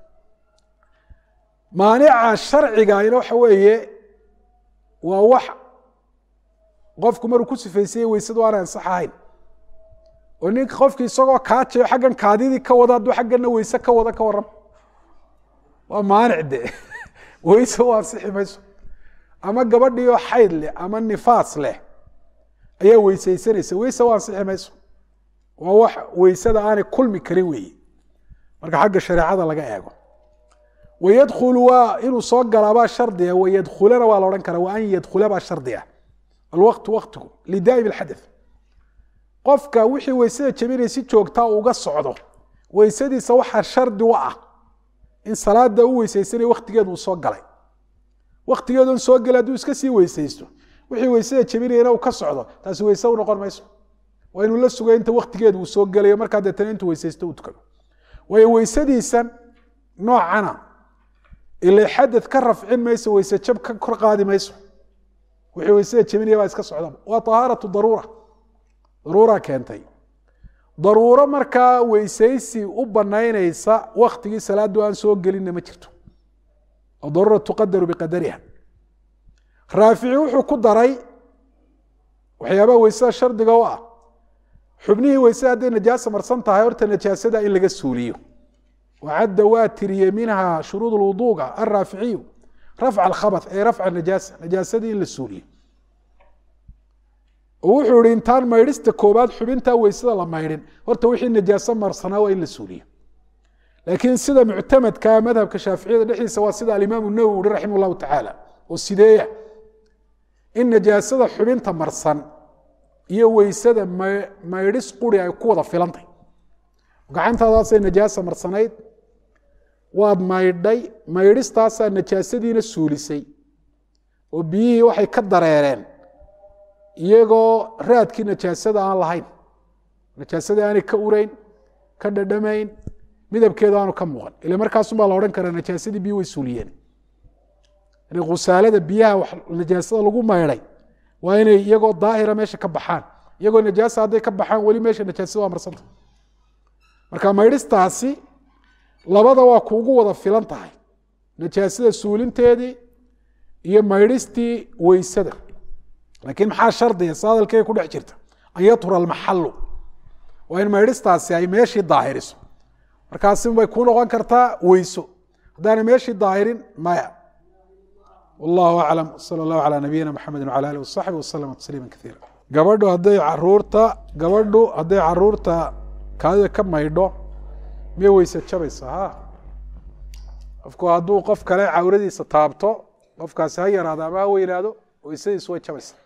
maanica sharcigaina waxa weeye waa wax qofku maruu ku sifaysayey weysadu aana ansaxahayn oo ninka qofki isagoo kaajayo xaggan kaadidii ka wada hadduu xagganna weyse ka wada ka waran waa maanic de weyse u ansixi mayso ama gabadhiioo xayd leh ama nifaas leh ayaa weysaysanaysa weyse u ansixi mayso waa wax weysada aanay kulmi karin weeye marka xagga shareecada laga eego wayadkhulu waa inuu soo galaabaa shardiga wayadkhulana waa la odhan karaa wa an yadkhula baa shardiga alwaqtu waqtigu lidaa'im alxadath qofka wixii weysada jabinay si joogtaa uga socdo weysadiisa waxaa shardi u ah in salaada u weysaysanay waqtigeedu uu soo galay waqtigeedu soo galay hadduu iska sii weysaysto wixii weysada jabinayna uu ka socdo taasi weyse u noqon mayso waa inuu la sugay inta waqtigeedu uu soo galayo markaa deetana intuu weysaysto uu tukado waayo weysadiisan noocana ilaa xadad ka rafcin mayso weyse jab ka kor qaadi mayso wixii weysada jabinaya baa iska socda waa tahaaratu daruura daruura keentay daruuro markaa weysaysi u banaynaysa waktigii salaadu aan soo gelinna ma jirto oo daruura tuqadaru biqadariha raafici wuxuu ku daray waxyaabaha weysada shardiga u ah xubnihii weysada hadday najaasa marsan tahay horta najaasada in laga suuliyo wacadda waa tiriyey minhaa shuruud lwuduuga alraaficiyu rafca alkhabath ay rafca najaasa najaasadii in la suuliyo wuxuu ihi intaan maydhista koobaad xubintaa weysada la maydhin horta wixii najaaso marsanaa waa in la suuliyo laakiin sida muctamadka madhabka shaaficiyada dhexdiisa waa sida alimaamu nawowi uhi raximah llahu tacaala oo sideeya in najaasada xubinta marsan iyo weysada maydhis quri ay ku wada filantay gacantaadaasay najaasa marsanayd waad maydhay maydhistaasaa najaasadiina suulisay oo biyihii waxay ka dareereen iyagoo raadkii najaasada aan lahayn najaasadii aanay ka urayn ka dhadhamayn midabkeeda aanu ka muuqan ila markaasunbaa la odhan karaa najaasadii biyi way suuliyeen khusaalada biyaha najaasada lagu maydhay waa inay iyagoo daahira meesha ka baxaan iyagoo najaasa hadday ka baxaan weli meesha najaasada waa marsanta marka maydhistaasi labada waa kuugu wada filan tahay najaasada suulinteedii iyo maydhistii weysada laakiin maxaa shardiya saadalkay ku dhex jirta an yatura almaxallu waa in maydhistaasi ay meeshii daahiriso markaasi bay ku noqon kartaa weyso haddaana meeshii daahirin maya wallahu aclam sala allahu calaa nabiyina maxamedi wacala alihi wasaxbi wasalama tasliima kaiira gabadhu hadday caruurta gabadhu hadday caruurta kaadida ka maydho miyay weyse jabaysa ha qofku hadduu qof kale cawradiisa taabto qofkaasi ha yaraado ama ha weynaado weysadiisu way jabaysa